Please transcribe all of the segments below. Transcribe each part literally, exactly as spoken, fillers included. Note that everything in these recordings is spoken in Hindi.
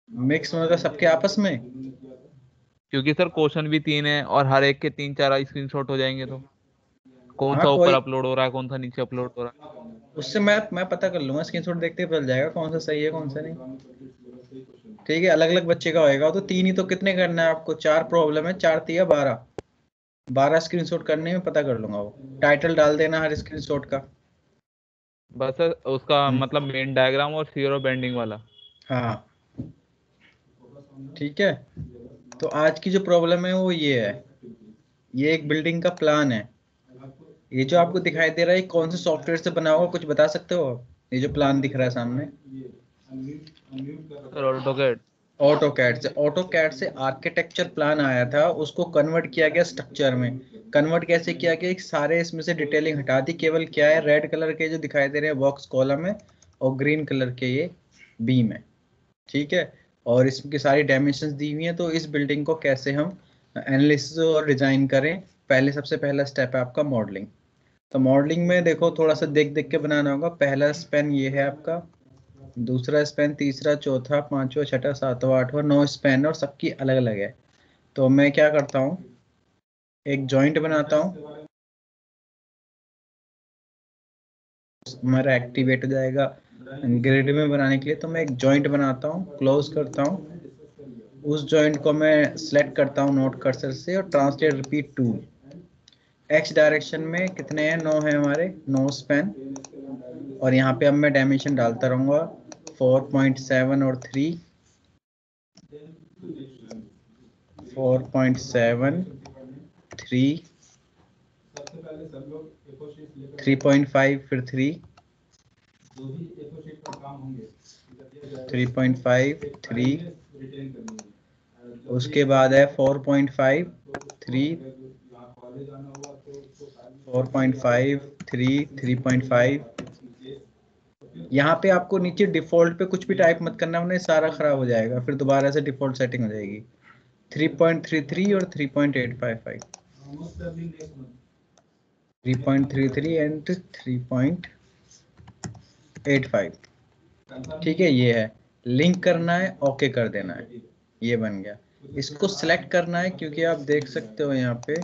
मिक्स मतलब सबके आपस में? क्योंकि सर क्वेश्चन भी तीन है और हर एक के तीन चार स्क्रीनशॉट हो जाएंगे, तो कौन हाँ सा ऊपर कोई, अपलोड हो रहा है, कौन सा नीचे अपलोड हो रहा उससे मैं मैं पता कर लूंगा, स्क्रीनशॉट देखते ही पता जाएगा कौन सा सही है कौन सा नहीं। ठीक है, अलग अलग बच्चे का होएगा तो तीन ही, तो कितने करना है आपको? चार प्रॉब्लम है, चार तिया बारह, बारह स्क्रीनशॉट करने में पता कर लूंगा वो। टाइटल डाल देना हर स्क्रीनशॉट का। है? बस सर उसका हम्म, मतलब मेन डायग्राम और जीरो बेंडिंग वाला। हाँ ठीक है। तो आज की जो प्रॉब्लम है वो ये है, ये एक बिल्डिंग का प्लान है। ये जो आपको दिखाई दे रहा है, ये कौन से सॉफ्टवेयर से बना होगा, कुछ बता सकते हो आप? ये जो प्लान दिख रहा है सामने, सर ऑटोकैड। ऑटो कैड से, ऑटो कैड से आर्किटेक्चर प्लान आया था, उसको कन्वर्ट किया गया स्ट्रक्चर में। कन्वर्ट कैसे किया गया? एक सारे इसमें से डिटेलिंग हटा दी, केवल क्या है, रेड कलर के जो दिखाई दे रहे हैं बॉक्स कॉलम है, और ग्रीन कलर के ये बीम है। ठीक है, और इसकी सारी डायमेंशंस दी हुई हैं। तो इस बिल्डिंग को कैसे हम एनालिसिस और डिजाइन करें, पहले सबसे पहला स्टेप है आपका मॉडलिंग। तो मॉडलिंग में देखो थोड़ा सा देख देख के बनाना होगा। पहला स्पेन ये है आपका, दूसरा स्पेन, तीसरा, चौथा, पांचवा, छठा, सातवां, आठवां, नौ स्पेन, और सबकी अलग अलग है। तो मैं क्या करता हूँ, एक जॉइंट बनाता हूँ, हमारा एक्टिवेट हो जाएगा ग्रिड में बनाने के लिए। तो मैं एक जॉइंट बनाता हूँ, क्लोज करता हूँ, उस जॉइंट को मैं सिलेक्ट करता हूँ नोट कर्सर से, और translate repeat two. X direction में कितने हैं? नौ है हमारे, नौ स्पेन। और यहाँ पे अब मैं डायमेंशन डालता रहूंगा, फोर पॉइंट सेवन और three, four point seven, three, three point five, फिर three, three point five, three, उसके बाद है four point five, three, four point five, three, three point five. यहाँ पे आपको नीचे डिफॉल्ट पे कुछ भी टाइप मत करना, वरना ये सारा खराब हो जाएगा, फिर दोबारा से डिफॉल्ट सेटिंग हो जाएगी। थ्री पॉइंट थ्री थ्री और three point eight five five, three point three three and three point eight five. ठीक है, ये है। लिंक करना है, ओके कर देना है, ये बन गया। इसको सिलेक्ट करना है, क्योंकि आप देख सकते हो यहाँ पे,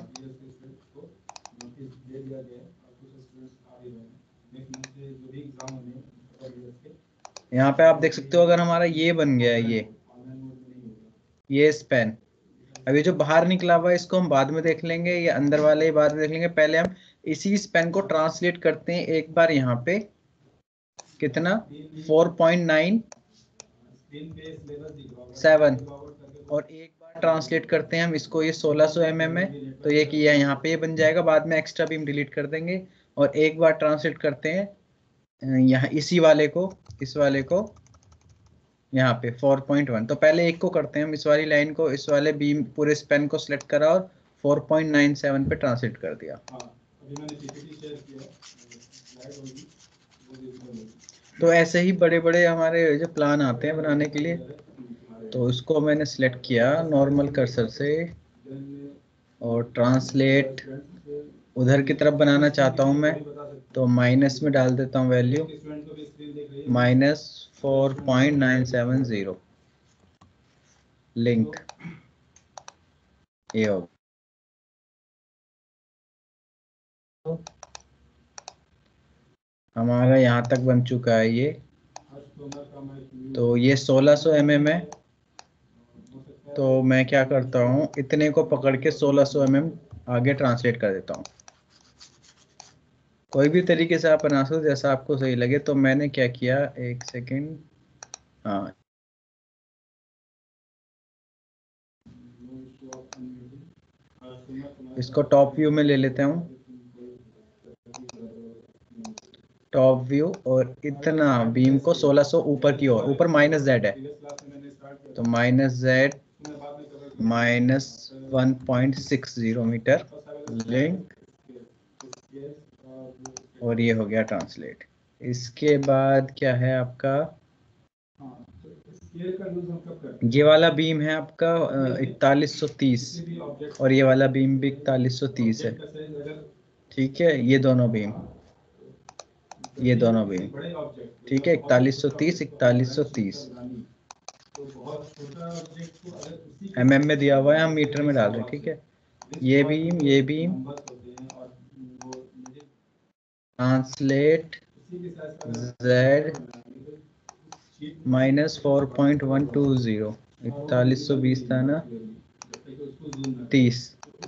यहाँ पे आप देख सकते हो, अगर हमारा ये बन गया है, ये ये स्पेन, अभी जो बाहर निकला हुआ है इसको हम बाद में देख लेंगे, ये अंदर वाले ही बाद में देख लेंगे। पहले हम इसी स्पेन को ट्रांसलेट करते हैं एक बार यहाँ पे, कितना, फोर पॉइंट नाइन सेवन, और एक बार ट्रांसलेट करते हैं हम इसको, ये सोलह सौ एम एम है, तो ये किया यहाँ पे ये बन जाएगा, बाद में एक्स्ट्रा भी हम डिलीट कर देंगे। और एक बार ट्रांसलेट करते हैं अ, यहाँ इसी वाले को, इस वाले को यहाँ पे फोर पॉइंट वन। तो पहले एक को करते हैं हम, इस वाली लाइन को, इस वाले बीम पूरे स्पेन को सिलेक्ट करा और फोर पॉइंट नाइन सेवन पे ट्रांसलेट कर दिया। तो ऐसे ही बड़े बड़े हमारे जो प्लान आते हैं बनाने के लिए। तो इसको मैंने सिलेक्ट किया नॉर्मल कर्सर से, और ट्रांसलेट उधर की तरफ बनाना चाहता हूं मैं, तो माइनस में डाल देता हूं value, minus four point nine seven zero, link, ये होगा। हमारा यहाँ तक बन चुका है ये। तो ये सोलह सौ एम एम है, तो मैं क्या करता हूँ, इतने को पकड़ के सोलह सौ एम एम आगे ट्रांसलेट कर देता हूँ। कोई भी तरीके से आप बना सकते हो, जैसा आपको सही लगे। तो मैंने क्या किया, एक सेकेंड, हाँ, इसको टॉप व्यू में ले लेते हूँ, टॉप व्यू, और इतना बीम को सोलह सौ ऊपर की ओर, ऊपर माइनस जेड है, तो minus Z, minus one point six zero metre, link, और ये हो गया ट्रांसलेट। इसके बाद क्या है आपका, ये वाला बीम है आपका इकतालीस सौ तीस, और ये वाला बीम भी इकतालीस सौ तीस है। ठीक है, ये दोनों बीम, ये दोनों बीम, ठीक है, इकतालीस सौ तीस, इकतालीस सौ तीस। एम एम में दिया हुआ है, हम मीटर में डाल रहे हैं, ठीक है। ये बीम, ये beam, translate Z minus four point one two zero, इकतालीस सौ बीस था ना, तीस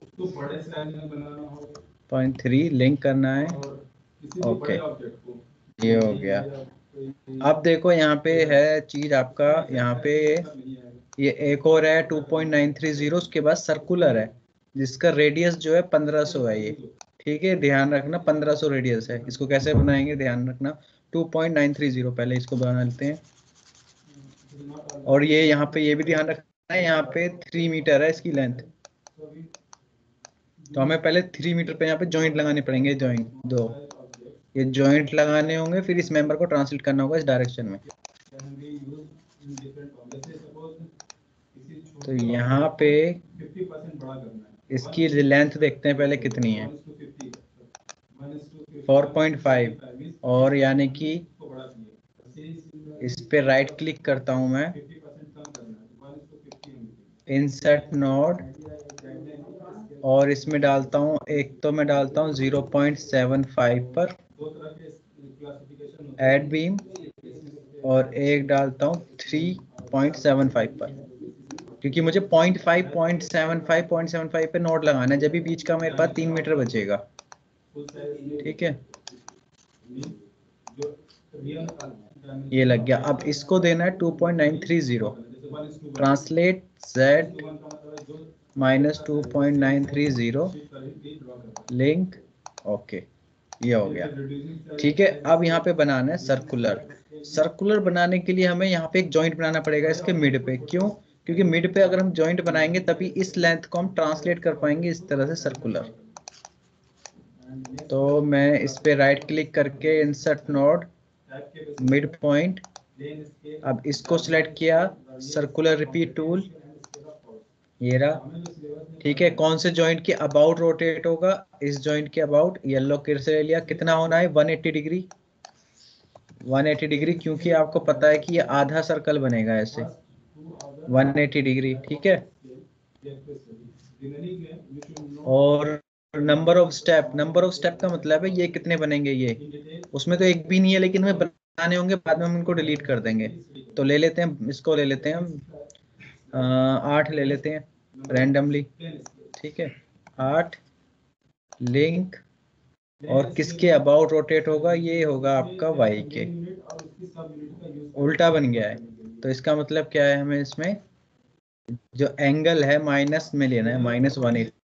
पॉइंट थ्री लिंक करना है। ओके, ये हो गया। अब देखो यहाँ पे है चीज आपका, यहाँ पे ये एक और है two point nine three zero, उसके बाद सर्कुलर है जिसका रेडियस जो है पंद्रह सौ है ये, ठीक है, ध्यान रखना पंद्रह सौ रेडियस है। इसको कैसे बनाएंगे ध्यान रखना, two point nine three zero, पहले इसको बना लेते हैं। और ये यहाँ पे ये भी ध्यान रखना है, यहाँ पे थ्री मीटर है इसकी लेंथ, तो हमें पहले थ्री मीटर पे यहाँ पे जॉइंट लगाने पड़ेंगे, जॉइंट दो, ये जॉइंट लगाने होंगे, फिर इस मेंबर को ट्रांसलेट करना होगा इस डायरेक्शन में। तो यहाँ पे इसकी लेंथ देखते हैं पहले कितनी है, फोर पॉइंट फाइव, और यानी कि इस पे राइट क्लिक करता हूं मैं, इंसर्ट नोड, और इसमें डालता हूं, एक तो मैं डालता हूं ज़ीरो पॉइंट सेवन फाइव पर ऐड बीम, और एक डालता हूं थ्री पॉइंट सेवन फाइव पर, क्योंकि मुझे point five point seven five point seven five पे नोड लगाना है, जब भी बीच का मेरे पास तीन मीटर बचेगा, ठीक है। ये लग गया। अब इसको देना है two point nine three zero, translate Z minus two point nine three zero link, okay, ये हो गया, ठीक है। अब यहाँ पे बनाना है सर्कुलर। सर्कुलर बनाने के लिए हमें यहाँ पे एक जॉइंट बनाना पड़ेगा इसके मिड पे, क्यों, क्योंकि मिड पे अगर हम जॉइंट बनाएंगे तभी इस लेंथ को हम ट्रांसलेट कर पाएंगे इस तरह से सर्कुलर। तो मैं इस पे राइट क्लिक करके इंसर्ट नोड, मिड पॉइंट, अब इसको सिलेक्ट किया, सर्कुलर रिपीट टूल, ये रहा, ठीक है। कौन से जॉइंट के अबाउट रोटेट होगा, इस जॉइंट के अबाउट, येलो किर से ले लिया, कितना होना है one eighty degree, one eighty degree, क्योंकि आपको पता है कि ये आधा सर्कल बनेगा ऐसे वन एटी डिग्री, ठीक है। और number of step, number of step का मतलब है ये कितने बनेंगे, ये उसमें तो एक भी नहीं है, लेकिन हमें बनाने होंगे, बाद में हम इनको डिलीट कर देंगे। तो ले लेते हैं, इसको ले लेते हैं हम आठ ले लेते हैं रैंडमली, ठीक है, आठ लिंक, और किसके अबाउट रोटेट होगा, ये होगा आपका वाई के, उल्टा बन गया है। तो इसका मतलब क्या है, हमें इसमें जो एंगल है माइनस में लेना है, minus one eighty,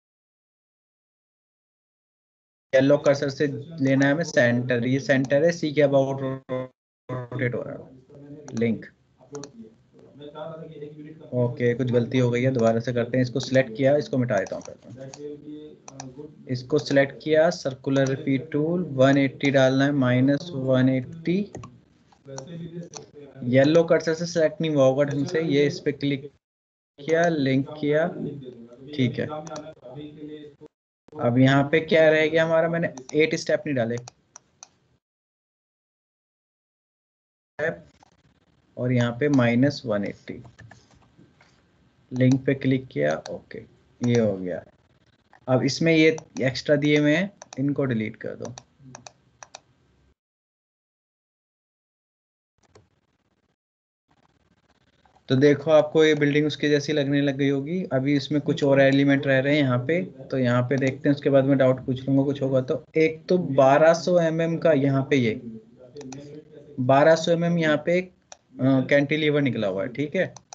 yellow cursor से लेना है हमें सेंटर, ये सेंटर है, सी के अबाउट रोटेट हो रहा है लिंक, ओके। कुछ गलती हो गई है, दोबारा से करते हैं। इसको सिलेक्ट किया, इसको मिटा देता हूँ पहले, इसको सिलेक्ट किया, circular repeat tool, one eighty डालना है, minus one eighty, yellow cursor से सिलेक्ट नहीं हुआ होगा ढंग से, ये इस पे क्लिक किया, लिंक किया, ठीक है। अब यहाँ पे क्या रह गया हमारा, मैंने एट स्टेप नहीं डाले, और यहाँ पे माइनस वन एट्टी, लिंक पे क्लिक किया, ओके, ये हो गया। अब इसमें ये एक्स्ट्रा दिए हुए हैं, इनको डिलीट कर दो। तो देखो आपको ये बिल्डिंग उसके जैसी लगने लग गई होगी। अभी इसमें कुछ और एलिमेंट रह रहे हैं यहाँ पे, तो यहाँ पे देखते हैं, उसके बाद में डाउट पूछ लूंगा कुछ होगा तो। एक तो बारह सौ एम एम का यहाँ पे, ये बारह सौ एम एम यहाँ पे एक कैंटिलीवर निकला हुआ है, ठीक है।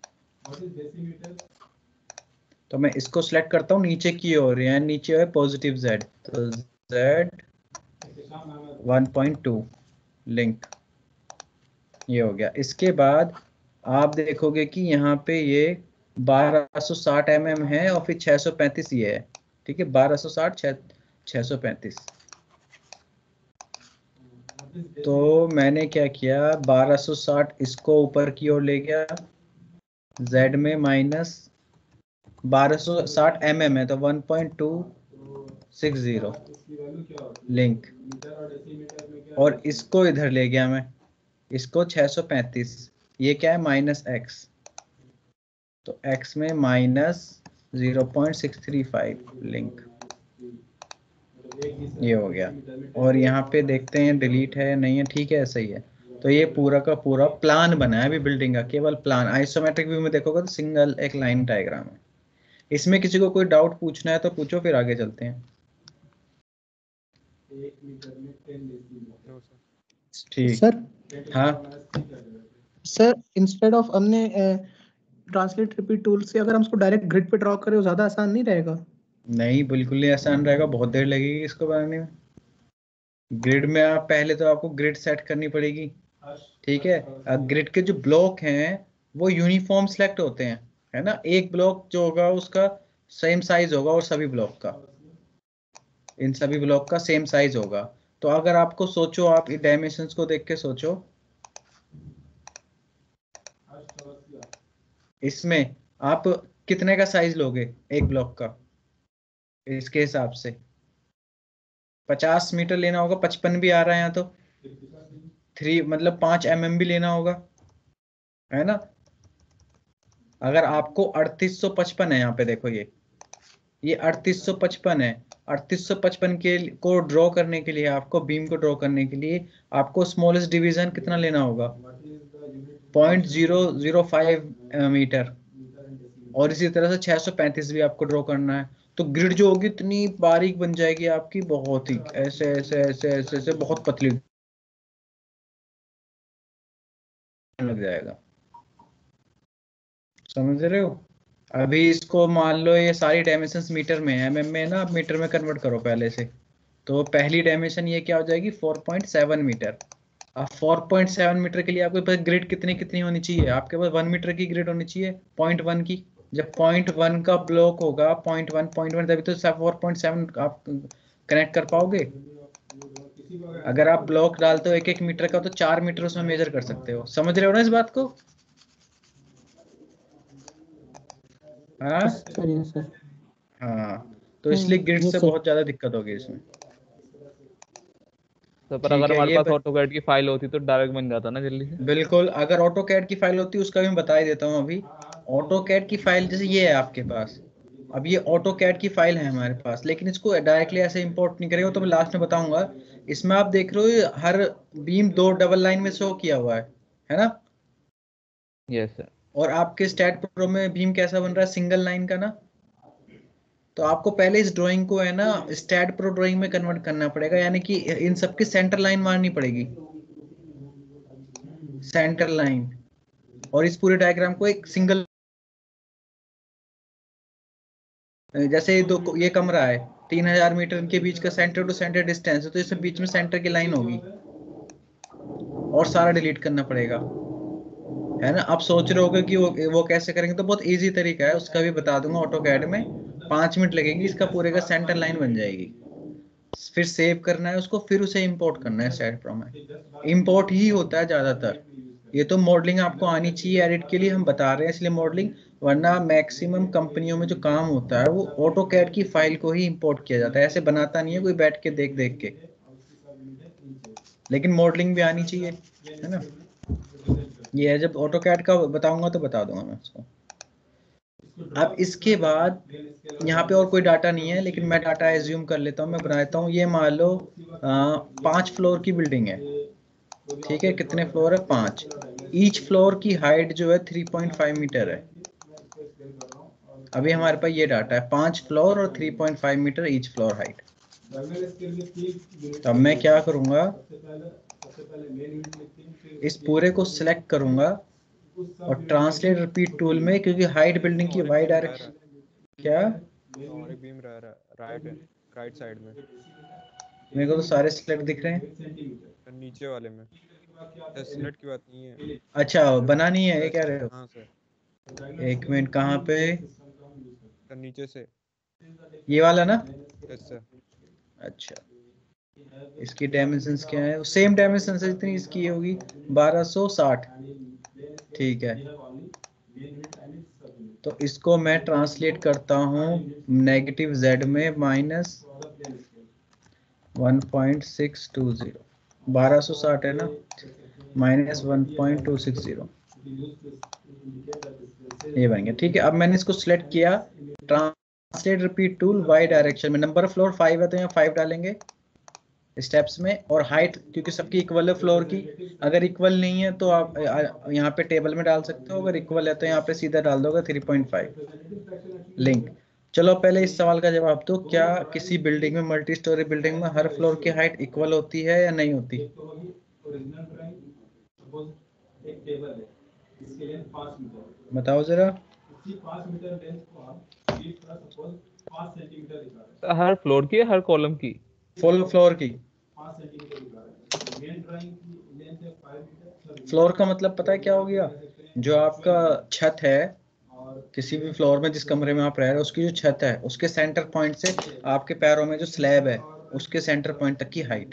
तो मैं इसको सिलेक्ट करता हूँ नीचे की ओर, यहाँ नीचे है पॉजिटिव जेड, तो Z one point two link, ये हो गया। इसके बाद आप देखोगे कि यहाँ पे ये बारह सौ साठ एम एम है, और फिर छह सौ पैंतीस ये है, ठीक है, बारह सौ साठ, छह सौ पैंतीस। तो मैंने क्या किया, बारह सौ साठ इसको ऊपर की ओर ले गया, Z में माइनस बारह सौ साठ एम एम है, तो one point two six zero link, और इसको इधर ले गया मैं, इसको छह सौ पैंतीस, ये क्या है माइनस एक्स, तो x में minus zero point six three five link, ये हो गया। और यहाँ पे देखते हैं डिलीट है नहीं है, ठीक है ऐसा ही है। तो ये पूरा का पूरा प्लान बना है अभी बिल्डिंग का, केवल प्लान। आइसोमेट्रिक व्यू में देखोगे तो सिंगल एक लाइन डायग्राम है। इसमें किसी को कोई डाउट पूछना है तो पूछो, फिर आगे चलते हैं। ठीक सर। हाँ सर इंस्टेड ऑफ हमने ट्रांसलेट रिपीट टूल से अगर हम उसको डायरेक्ट ग्रिड पे ड्रॉ करें वो ज्यादा आसान नहीं रहेगा? नहीं, बिल्कुल नहीं आसान रहेगा, बहुत देर लगेगी इसको बनाने में। ग्रिड में आप पहले तो आपको ग्रिड सेट करनी पड़ेगी, ठीक है। अब ग्रिड के जो ब्लॉक हैं वो यूनिफॉर्म सिलेक्ट होते हैं, है ना। एक ब्लॉक जो होगा उसका सेम साइज होगा और सभी ब्लॉक का, इन सभी ब्लॉक का सेम साइज होगा। तो अगर आपको सोचो, आप डायमेंशंस को देख के सोचो, इसमें आप कितने का साइज लोगे एक ब्लॉक का, इसके हिसाब से पचास मीटर लेना होगा, पचपन भी आ रहा है यहाँ तो, थ्री मतलब पांच एम एम भी लेना होगा, है ना। अगर आपको अड़तीस सौ पचपन है, यहाँ पे देखो ये ये अड़तीस सौ पचपन है। अड़तीस सौ पचपन के को ड्रॉ करने के लिए, आपको बीम को ड्रॉ करने के लिए आपको स्मॉलेस्ट डिवीजन कितना लेना होगा, point zero zero five metre. और इसी तरह से छह सौ पैंतीस भी आपको ड्रॉ करना है। तो ग्रिड जो होगी इतनी बारीक बन जाएगी आपकी, बहुत ही ऐसे ऐसे ऐसे ऐसे ऐसे बहुत पतली लग जाएगा, समझ रहे हो। अभी इसको मान लो ये सारी डायमेंशंस मीटर में है, एमएम में ना, आप मीटर में कन्वर्ट करो पहले से। तो पहली डायमेंशन ये क्या हो जाएगी, फोर पॉइंट सेवन मीटर। अब फोर पॉइंट सेवन मीटर के लिए आपके पास ग्रिड कितनी कितनी होनी चाहिए, आपके पास वन मीटर की ग्रिड होनी चाहिए, पॉइंट वन की। जब पॉइंट वन का ब्लॉक होगा, पॉइंट वन पॉइंट वन तभी तो फोर पॉइंट सेवन आप कनेक्ट कर पाओगे। अगर आप ब्लॉक डालते हो एक एक मीटर का, तो चार मीटर उसमें मेजर कर सकते हो। समझ रहे हो ना इस बात को? हाँ सर। हाँ, तो इसलिए ग्रिड से बहुत ज्यादा दिक्कत होगी इसमें। तो पर ठीक अगर है, हमारे ये पास ऑटोकैड की फाइल होती तो डायरेक्ट बन जाता ना जल्दी से। बिल्कुल, अगर ऑटो कैड की फाइल होती उसका भी मैं बता ही देता हूँ अभी। ऑटो कैड की फाइल जैसे ये है आपके पास, अब ये ऑटो कैड की फाइल है हमारे पास, लेकिन इसको डायरेक्टली ऐसे इंपोर्ट नहीं करेगा, तो मैं लास्ट में बताऊंगा। इसमें आप देख रहे हो हर बीम दो डबल लाइन में शो किया हुआ है है ना। Yes sir. और आपके स्टैट प्रो में बीम कैसा बन रहा है, सिंगल लाइन का ना। तो आपको पहले इस ड्राइंग को है ना स्टैट प्रो ड्राइंग में कन्वर्ट करना पड़ेगा, यानी कि इन सबकी सेंटर लाइन मारनी पड़ेगी, सेंटर लाइन। और इस पूरे डायग्राम को एक सिंगल, जैसे दो ये कमरा है, तीन हजार मीटर के बीच का सेंटर टू सेंटर डिस्टेंस है, तो इससे बीच में सेंटर की लाइन होगी, और सारा डिलीट करना पड़ेगा, है ना। आप सोच रहे होगे कि वो वो कैसे करेंगे, तो बहुत इजी तरीका है, उसका भी बता दूंगा। ऑटो कैड में पांच मिनट लगेंगे, इसका पूरे का सेंटर लाइन बन जाएगी। फिर सेव करना है उसको, फिर उसे इंपोर्ट करना है स्टैट प्रो में। इंपोर्ट ही होता है ज्यादातर। ये तो मॉडलिंग आपको आनी चाहिए एडिट के लिए, हम बता रहे हैं इसलिए मॉडलिंग, वरना मैक्सिमम कंपनियों में जो काम होता है वो ऑटो कैड की फाइल को ही इंपोर्ट किया जाता है, ऐसे बनाता नहीं है कोई बैठ के देख देख के। लेकिन मॉडलिंग भी आनी चाहिए, है ना। ये है, जब ऑटो कैड का बताऊंगा तो बता दूंगा मैं उसको। अब इसके बाद यहाँ पे और कोई डाटा नहीं है, लेकिन मैं डाटा एज्यूम कर लेता हूँ, मैं बना देता हूँ। ये मान लो पांच फ्लोर की बिल्डिंग है, ठीक है। कितने फ्लोर है, पांच। ईच फ्लोर की हाइट जो है थ्री पॉइंट फाइव मीटर है। अभी हमारे पास ये डाटा है, पांच फ्लोर और three point five metre each floor height. तो अब मैं क्या करूंगा, इस पूरे को सिलेक्ट करूंगा और ट्रांसलेट रिपीट टूल में, क्योंकि हाइट बिल्डिंग की वाई डायरेक्शन क्या, और एक बीम रह रहा है राइट राइट साइड में। मेरे को तो सारे सिलेक्ट दिख रहे हैं, नीचे वाले में सिलेक्ट की बात नहीं है। अच्छा बना नहीं है, ये कह रहे हो। हाँ सर। एक मिनट, कहाँ पे, सर नीचे से, ये वाला ना। Yes sir. अच्छा, इसकी डायमेंशंस क्या है, सेम डायमेंशंस है जितनी इसकी होगी, बारह सौ साठ, ठीक है। तो इसको मैं ट्रांसलेट करता हूँ नेगेटिव जेड में, minus one point six two zero, बारह सौ साठ है ना, minus one point two six zero. ये बन गया। ठीक है, अब मैंने इसको सिलेक्ट किया, translate repeat tool Y direction में, नंबर ऑफ फ्लोर फाइव है तो यहाँ फाइव डालेंगे स्टेप्स में, और हाइट क्योंकि सबकी इक्वल है फ्लोर की, अगर इक्वल नहीं है तो आप यहाँ पे टेबल में डाल सकते हो, अगर इक्वल है तो यहाँ पे सीधा डाल दोगे थ्री पॉइंट फाइव लिंक। चलो पहले इस सवाल का जवाब दो, क्या किसी बिल्डिंग में, मल्टी स्टोरी बिल्डिंग में हर फ्लोर की हाइट इक्वल होती है या नहीं होती? बताओ जरा। हर फ्लोर की, हर कॉलम की? फुल फ्लोर की। फ्लोर का मतलब पता है क्या हो गया? जो आपका छत है किसी भी फ्लोर में, जिस कमरे में आप रह रहे हो, उसकी जो छत है उसके सेंटर पॉइंट से आपके पैरों में जो स्लैब है उसके सेंटर पॉइंट तक की हाइट,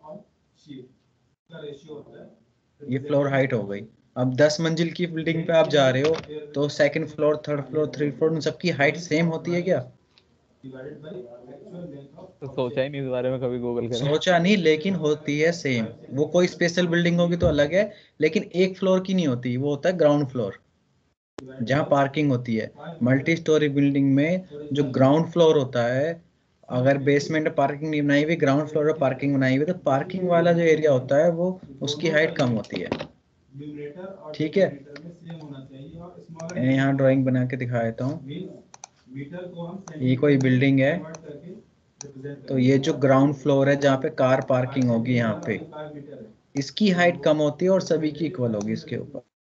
ये फ्लोर हाइट हो गई। अब दस मंजिल की बिल्डिंग पे आप जा रहे हो तो second floor, third floor, three floor, उन सबकी हाइट सेम होती है क्या? तो सोचा ही नहीं इस बारे में कभी, गूगल करें। सोचा नहीं, लेकिन होती है सेम। वो कोई स्पेशल बिल्डिंग होगी तो अलग है, लेकिन एक फ्लोर की नहीं होती, वो होता है ग्राउंड फ्लोर जहाँ पार्किंग होती है। मल्टी स्टोरी बिल्डिंग में जो ग्राउंड फ्लोर होता है, अगर बेसमेंट में पार्किंग नहीं बनाई हुई, ग्राउंड फ्लोर पर पार्किंग बनाई हुई, तो पार्किंग वाला जो एरिया होता है वो उसकी हाइट कम होती है। ठीक है, मैं यहाँ ड्राइंग बना के दिखा देता हूँ। ये कोई बिल्डिंग है, तो ये जो ग्राउंड फ्लोर है जहाँ पे कार पार्किंग होगी, यहाँ पे इसकी हाइट कम होती है और सभी की इक्वल होगी इसके ऊपर।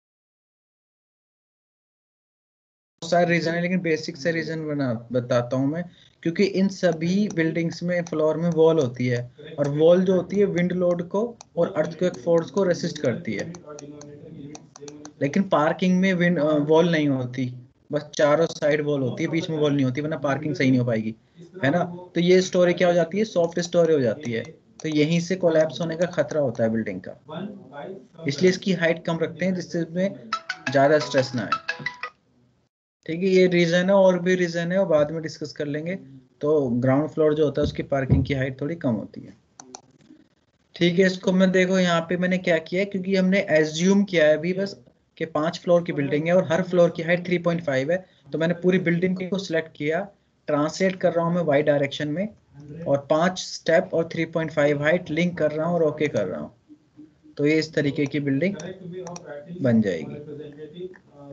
सारे रीजन है, लेकिन बेसिक से रीजन बना बताता हूँ मैं, क्योंकि इन सभी बिल्डिंग्स में फ्लोर में वॉल होती है, और वॉल जो होती है विंड लोड को और अर्थक्वेक फोर्स को रेसिस्ट करती है, लेकिन पार्किंग में विंड वॉल नहीं होती, बस चारों साइड वॉल होती है, बीच में वॉल नहीं होती, वरना पार्किंग सही नहीं हो पाएगी, है ना। तो ये स्टोरी क्या हो जाती है? सॉफ्ट स्टोरी हो जाती है, तो यहीं से कोलैप्स होने का खतरा होता है बिल्डिंग का, इसलिए इसकी हाइट कम रखते हैं जिससे इसमें ज्यादा स्ट्रेस ना आए। ठीक है, ये रीजन है, और भी रीजन है, और बाद में डिस्कस कर लेंगे। तो ग्राउंड फ्लोर जो होता है उसकी पार्किंग की हाइट थोड़ी कम होती है। ठीक है, इसको मैं देखो यहाँ पे मैंने क्या किया है, क्योंकि हमने एज्यूम किया है अभी बस कि पांच फ्लोर की बिल्डिंग है और हर फ्लोर की हाइट थ्री पॉइंट फाइव है, तो मैंने पूरी बिल्डिंग को सिलेक्ट किया, ट्रांसलेट कर रहा हूँ मैं वाई डायरेक्शन में, और पांच स्टेप और three point five height link कर रहा हूँ और ओके कर रहा हूँ, तो ये इस तरीके की बिल्डिंग बन जाएगी।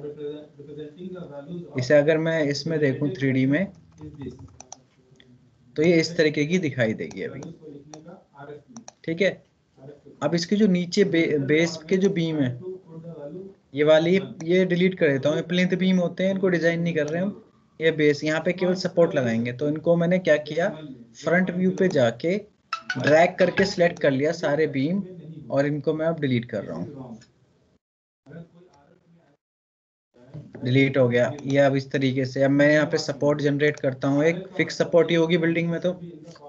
इसे अगर मैं इसमें देखूं थ्री डी में, तो ये इस तरीके की दिखाई देगी अभी। ठीक है, अब इसके जो नीचे बे, बेस के जो बीम है, ये वाली ये डिलीट कर देता हूँ, ये प्लिंथ बीम होते हैं, इनको डिजाइन नहीं कर रहे हम, ये बेस, यहाँ पे केवल सपोर्ट लगाएंगे। तो इनको मैंने क्या किया, फ्रंट व्यू पे जाके ड्रैग करके सिलेक्ट कर लिया सारे बीम, और इनको मैं अब डिलीट कर रहा हूँ। डिलीट हो गया ये। अब इस तरीके से अब मैं यहाँ पे सपोर्ट जनरेट करता हूँ, एक फिक्स सपोर्ट ही होगी बिल्डिंग में, तो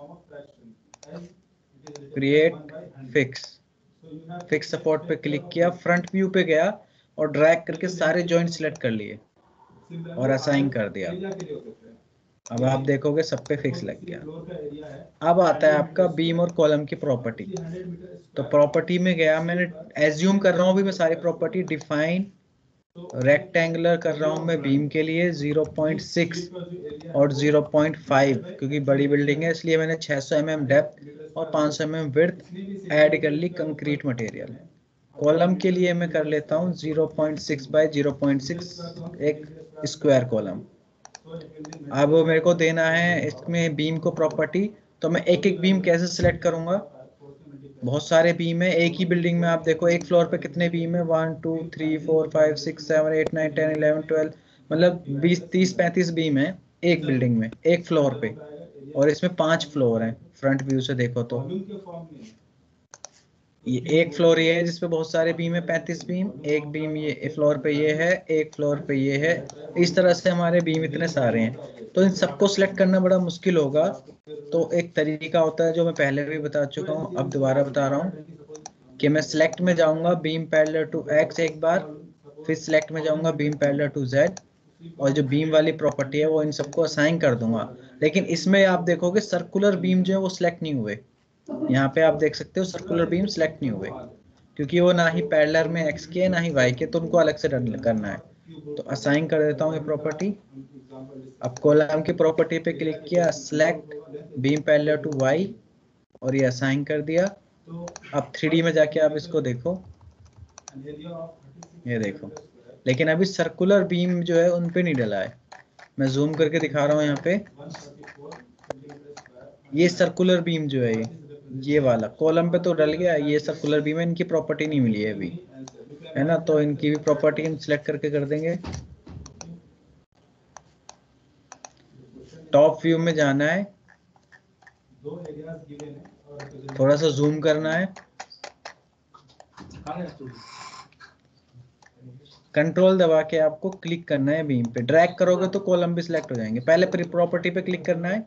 क्रिएट फिक्स, फिक्स सपोर्ट पे क्लिक किया, फ्रंट व्यू पे गया और ड्रैग करके सारे जॉइंट सिलेक्ट कर लिए और असाइन कर दिया। अब आप देखोगे सब पे फिक्स लग गया। अब आता है आपका बीम और कॉलम की प्रॉपर्टी। तो प्रॉपर्टी में गया, मैंने एज्यूम कर रहा हूँ अभी मैं सारी प्रॉपर्टी, डिफाइन रेक्टेंगुलर कर रहा हूँ मैं बीम के लिए ज़ीरो पॉइंट सिक्स और ज़ीरो पॉइंट फाइव, क्योंकि बड़ी बिल्डिंग है इसलिए मैंने छह सौ एम एम डेप्थ और पाँच सौ एम एम विड्थ ऐड कर ली कंक्रीट मटेरियल। कॉलम के लिए मैं कर लेता हूँ zero point six by zero point six, एक स्क्वायर कॉलम। अब मेरे को देना है इसमें बीम को प्रॉपर्टी, तो मैं एक एक बीम कैसे सिलेक्ट करूंगा? बहुत सारे बीम है एक ही बिल्डिंग में, आप देखो एक फ्लोर पे कितने बीम है, one two three four five six seven eight nine ten eleven twelve, मतलब बीस तीस पैंतीस बीम है एक बिल्डिंग में, एक फ्लोर पे, और इसमें पांच फ्लोर हैं। फ्रंट व्यू से देखो तो ये एक फ्लोर ये है जिसपे बहुत सारे बीम है, पैंतीस बीम, एक बीम ये फ्लोर पे ये है, एक फ्लोर पे ये है, इस तरह से हमारे बीम इतने सारे हैं। तो इन सबको सिलेक्ट करना बड़ा मुश्किल होगा, तो एक तरीका होता है जो मैं पहले भी बता चुका हूँ, अब दोबारा बता रहा हूँ, कि मैं सिलेक्ट में जाऊंगा बीम पैरेलल टू एक्स एक बार, फिर सिलेक्ट में जाऊंगा बीम पैरेलल टू जेड, और जो बीम वाली प्रॉपर्टी है वो इन सबको असाइन कर दूंगा। लेकिन इसमें आप देखोगे सर्कुलर बीम जो है वो सिलेक्ट नहीं हुए, यहाँ पे आप देख सकते हो सर्कुलर बीम सिलेक्ट नहीं हुए, क्योंकि वो ना ही पैरेलल में एक्स के ना ही वाई के, तो उनको अलग से डन करना है। तो असाइन कर देता हूँ ये प्रॉपर्टी। अब कॉलम की प्रॉपर्टी पे क्लिक किया, select beam parallel to Y, और ये असाइन कर दिया। अब थ्री डी में जाके आप इसको देखो, ये देखो, लेकिन अभी सर्कुलर बीम जो है उन पे नहीं डला है। मैं जूम करके दिखा रहा हूँ यहाँ पे, ये सर्कुलर बीम जो है ये ये वाला कॉलम पे तो डल गया, ये सर्कुलर बीम है, इनकी प्रॉपर्टी नहीं मिली है अभी, है ना। तो इनकी भी प्रॉपर्टी हम सिलेक्ट करके कर देंगे। टॉप व्यू में जाना है, थोड़ा सा जूम करना है, कंट्रोल दबा के आपको क्लिक करना है बीम पे, ड्रैग करोगे तो कॉलम भी सिलेक्ट हो जाएंगे। पहले प्रॉपर्टी पे क्लिक करना है,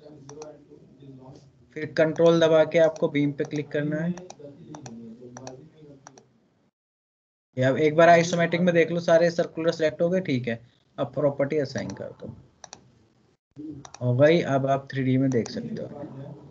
फिर कंट्रोल दबा के आपको बीम पे क्लिक करना है। या एक बार आइसोमेट्रिक में देख लो, सारे सर्कुलर सिलेक्ट हो गए, ठीक है। अब प्रॉपर्टी असाइन कर दो, हो गई। अब आप थ्री डी में देख सकते हो।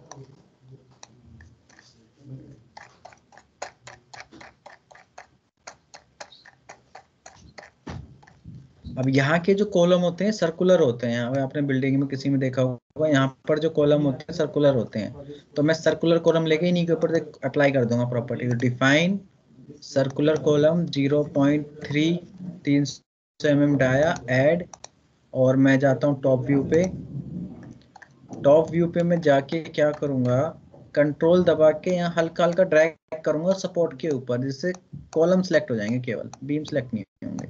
अब यहाँ के जो कॉलम होते हैं सर्कुलर होते हैं, यहाँ आपने बिल्डिंग में किसी में देखा होगा, यहाँ पर जो कॉलम होते हैं सर्कुलर होते हैं। तो मैं सर्कुलर कॉलम लेके इन्हीं के ऊपर अप्लाई कर दूंगा property. Define circular column zero point three तीन सौ एम एम डाया ऐड, और मैं जाता हूँ टॉप व्यू पे। टॉप व्यू पे मैं जाके क्या करूंगा, कंट्रोल दबा के यहाँ हल्का हल्का ड्रैग करूंगा सपोर्ट के ऊपर, जिससे कॉलम सेलेक्ट हो जाएंगे, केवल बीम सेलेक्ट नहीं होंगे।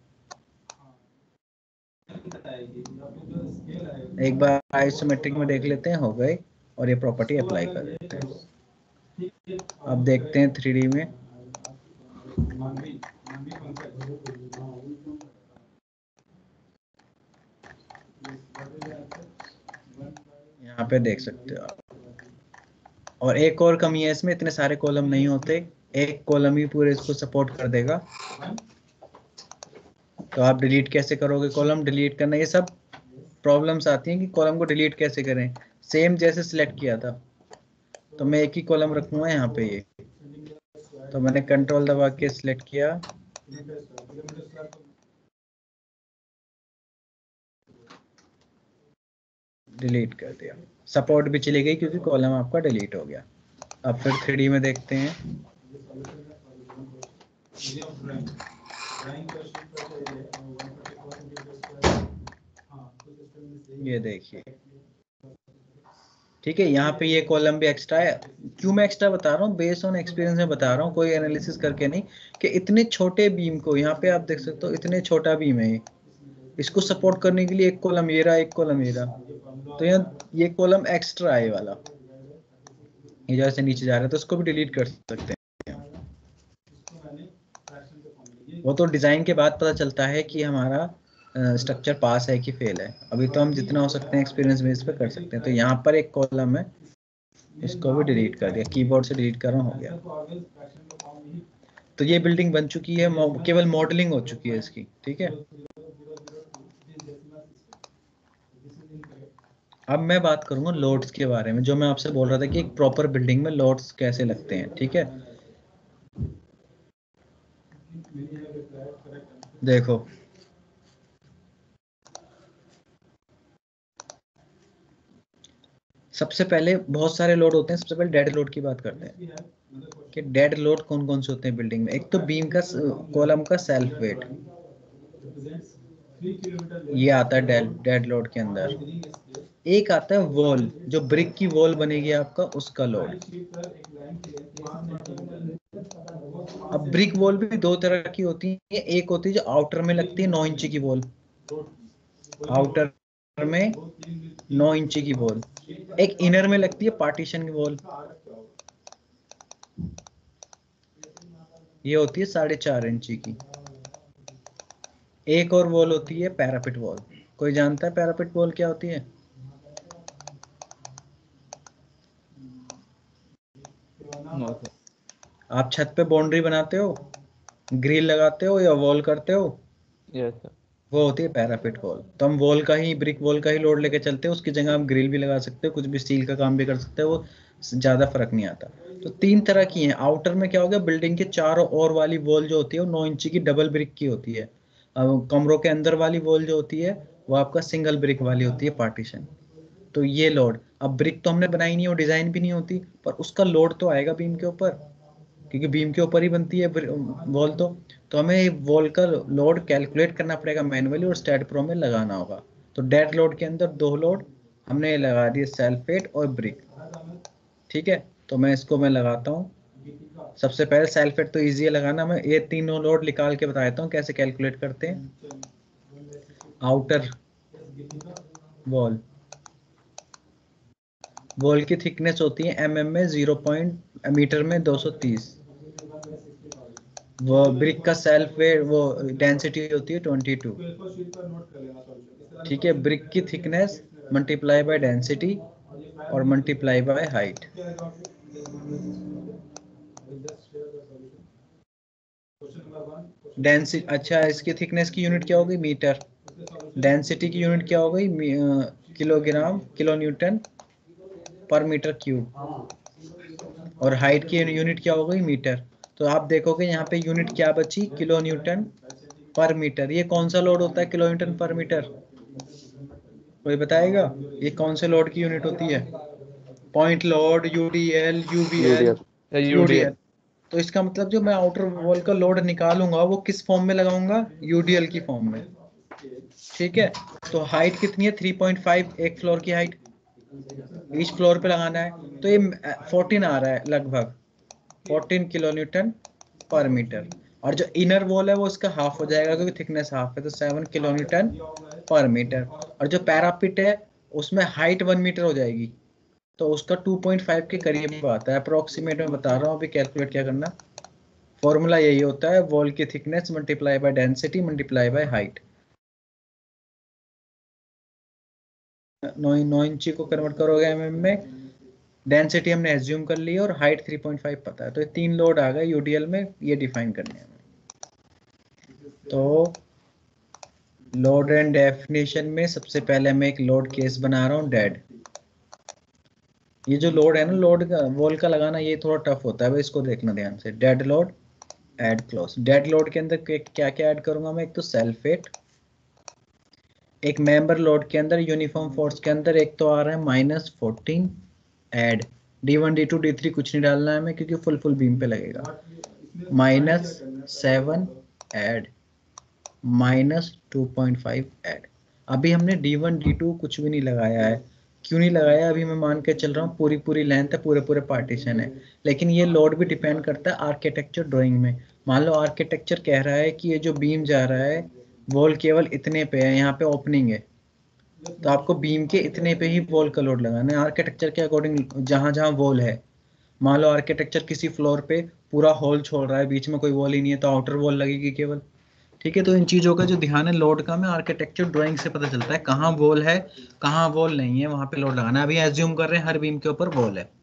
एक बार आइसोमेट्रिक में देख लेते हैं, हो गए, और ये प्रॉपर्टी अप्लाई कर देते हैं। अब देखते हैं थ्री डी में। यहाँ पे देख सकते हो आप। और एक और कमी है इसमें, इतने सारे कॉलम नहीं होते, एक कॉलम ही पूरे इसको सपोर्ट कर देगा। तो आप डिलीट कैसे करोगे, कॉलम डिलीट करना, ये सब प्रॉब्लम्स आती हैं कि कॉलम को डिलीट कैसे करें। सेम जैसे सिलेक्ट किया था, तो मैं एक ही कॉलम रखूंगा यहाँ पे ये, तो मैंने कंट्रोल दबा के सिलेक्ट किया, डिलीट कर दिया, सपोर्ट भी चली गई क्योंकि कॉलम आपका डिलीट हो गया। अब फिर थ्री डी में देखते हैं। ये देखिए, ठीक है, यहाँ पे ये कॉलम भी एक्स्ट्रा है। क्यों मैं एक्स्ट्रा बता रहा हूँ, बेस्ड ऑन एक्सपीरियंस में बता रहा हूँ, कोई एनालिसिस करके नहीं, कि इतने छोटे बीम को यहाँ पे आप देख सकते हो, इतने छोटा बीम है ये, इसको सपोर्ट करने के लिए एक कॉलम ये रहा, एक कॉलम ये रहा, तो यहाँ ये कॉलम एक्स्ट्रा है वाला, ये जैसे नीचे जा रहा है, तो इसको भी डिलीट कर सकते हैं। वो तो डिजाइन के बाद पता चलता है कि हमारा स्ट्रक्चर पास है कि फेल है। अभी तो हम जितना हो सकते हैं एक्सपीरियंस बेस पे कर सकते हैं। तो यहाँ पर एक कॉलम है, इसको भी डिलीट कर दिया, कीबोर्ड से डिलीट कर रहा हूं, हो गया। तो ये बिल्डिंग बन चुकी है, केवल मॉडलिंग हो चुकी है इसकी, ठीक है। अब मैं बात करूंगा लोड्स के बारे में, जो मैं आपसे बोल रहा था कि एक प्रॉपर बिल्डिंग में लोड्स कैसे लगते हैं, ठीक है। देखो, सबसे पहले बहुत सारे लोड होते हैं, सबसे पहले डेड लोड की बात करते हैं कि डेड लोड कौन कौन से होते हैं बिल्डिंग में। एक तो बीम का, कॉलम का सेल्फ वेट, ये आता है डेड डेड लोड के अंदर। एक आता है वॉल, जो ब्रिक की वॉल बनेगी आपका, उसका लोड। अब ब्रिक वॉल भी दो तरह की होती है, एक होती है जो आउटर में लगती है, नौ इंची की वॉल, आउटर में नौ इंची की वॉल। एक इनर में लगती है पार्टीशन की वॉल, ये होती है साढ़े चार इंची की। एक और वॉल होती है पैरापिट वॉल। कोई जानता है पैरापिट वॉल क्या होती है? आप छत पे बाउंड्री बनाते हो, ग्रिल लगाते हो या वॉल करते हो, यस सर, वो होती है पैरापिट वॉल। तो हम वॉल का ही, ब्रिक वॉल का ही लोड लेके चलते हैं, उसकी जगह आप ग्रिल भी लगा सकते हो, कुछ भी स्टील का काम भी कर सकते हो, वो ज्यादा फर्क नहीं आता। तो तीन तरह की हैं। आउटर में क्या हो गया, बिल्डिंग के चारों ओर वाली वॉल जो होती है वो नौ इंची की डबल ब्रिक की होती है। अब कमरों के अंदर वाली वॉल जो होती है वो आपका सिंगल ब्रिक वाली होती है पार्टीशन। तो ये लोड, अब ब्रिक तो हमने बनाई नहीं और डिजाइन भी नहीं होती, पर उसका लोड तो आएगा बीम के ऊपर, क्योंकि बीम के ऊपर ही बनती है वॉल। तो तो हमें वॉल का लोड कैलकुलेट करना पड़ेगा मैनुअली और स्टैट प्रो में लगाना होगा। तो डेड लोड के अंदर दो लोड हमने लगा दिए, सल्फेट और ब्रिक। ठीक है, तो मैं इसको मैं लगाता हूँ। सबसे पहले सल्फेट तो इजी है लगाना, मैं ये तीनों लोड निकाल के बता देता हूँ कैसे कैलकुलेट करते हैं। आउटर वॉल, वॉल की थिकनेस होती है एम एम में जीरो पॉइंट मीटर में दो सौ तीस। वो ब्रिक का सेल्फ वेट वो डेंसिटी होती है ट्वेंटी टू। ठीक है, ब्रिक की थिकनेस मल्टीप्लाई बाय डेंसिटी और मल्टीप्लाई बाय हाइट। डेंसिटी, अच्छा इसकी थिकनेस की यूनिट क्या हो गई, मीटर। डेंसिटी की यूनिट क्या हो गई, kilogram, kilonewton per metre cube. और हाइट की यूनिट क्या हो गई, मीटर। तो आप देखोगे यहाँ पे यूनिट क्या बची, किलो न्यूटन पर मीटर। ये कौन सा लोड होता है किलो न्यूटन पर मीटर, कोई बताएगा? ये कौन से लोड की यूनिट होती है? Point load, UDL, UVL, UDL. UDL. तो इसका मतलब जो मैं आउटर वॉल का लोड निकालूंगा वो किस फॉर्म में लगाऊंगा, यूडीएल की फॉर्म में। ठीक है, तो हाइट कितनी है, थ्री पॉइंट फाइव, एक फ्लोर की हाइट, ईच फ्लोर पे लगाना है। तो ये फोर्टीन आ रहा है लगभग, fourteen kilonewton per metre. और जो इनर वॉल है वो इसका हाफ हो जाएगा क्योंकि थिकनेस हाफ है, तो seven kilonewton per metre. और जो पैरापिट है उसमें हाइट वन मीटर हो जाएगी, तो उसका टू पॉइंट फाइव के करीब आता है, अप्रोक्सीमेट में बता रहा हूँ, अभी कैलकुलेट क्या करना। फॉर्मूला यही होता है, वॉल की thickness multiply by density multiply by height. नौ नौ इंची को कन्वर्ट करोगे एमएम में, डेंसिटी हमने एज्यूम कर ली और हाइट थ्री पॉइंट फाइव पता है, तो ये तीन लोड आ गए यूडीएल में, ये डिफाइन करने हैं। तो लोड एंड डेफिनेशन में सबसे पहले मैं एक लोड केस बना रहा हूँ, डेड। ये जो लोड है ना, लोड का वॉल का लगाना ये थोड़ा टफ होता है भाई, इसको देखना ध्यान से। Dead load add close, dead load के अंदर क्या क्या ऐड करूंगा मैं, एक तो सल्फेट, एक मेंबर लोड के अंदर यूनिफॉर्म फोर्स के अंदर एक तो आ रहा है minus fourteen add, D one D two D three कुछ नहीं डालना है हमें क्योंकि फुल फुल बीम पे लगेगा। Minus seven add, minus two point five add. अभी हमने डी वन डी टू कुछ भी नहीं लगाया है, क्यों नहीं लगाया, अभी मैं मान के चल रहा हूँ पूरी पूरी लेंथ है, पूरे पूरे पार्टीशन है। लेकिन ये लोड भी डिपेंड करता है आर्किटेक्चर ड्राइंग में। मान लो आर्किटेक्चर कह रहा है कि ये जो बीम जा रहा है वॉल केवल इतने पे है, यहाँ पे ओपनिंग है, तो आपको बीम के इतने पे ही वॉल का लोड लगाना है आर्किटेक्चर के अकॉर्डिंग, जहां जहां वॉल है। मान लो आर्किटेक्चर किसी फ्लोर पे पूरा हॉल छोड़ रहा है, बीच में कोई वॉल ही नहीं है, तो आउटर वॉल लगेगी केवल। ठीक है, तो इन चीजों का जो ध्यान है लोड का, में आर्किटेक्चर ड्राइंग से पता चलता है कहाँ वॉल है कहाँ वॉल नहीं है, वहां पे लोड लगाना है। अभी एज्यूम कर रहे हैं हर बीम के ऊपर वॉल है,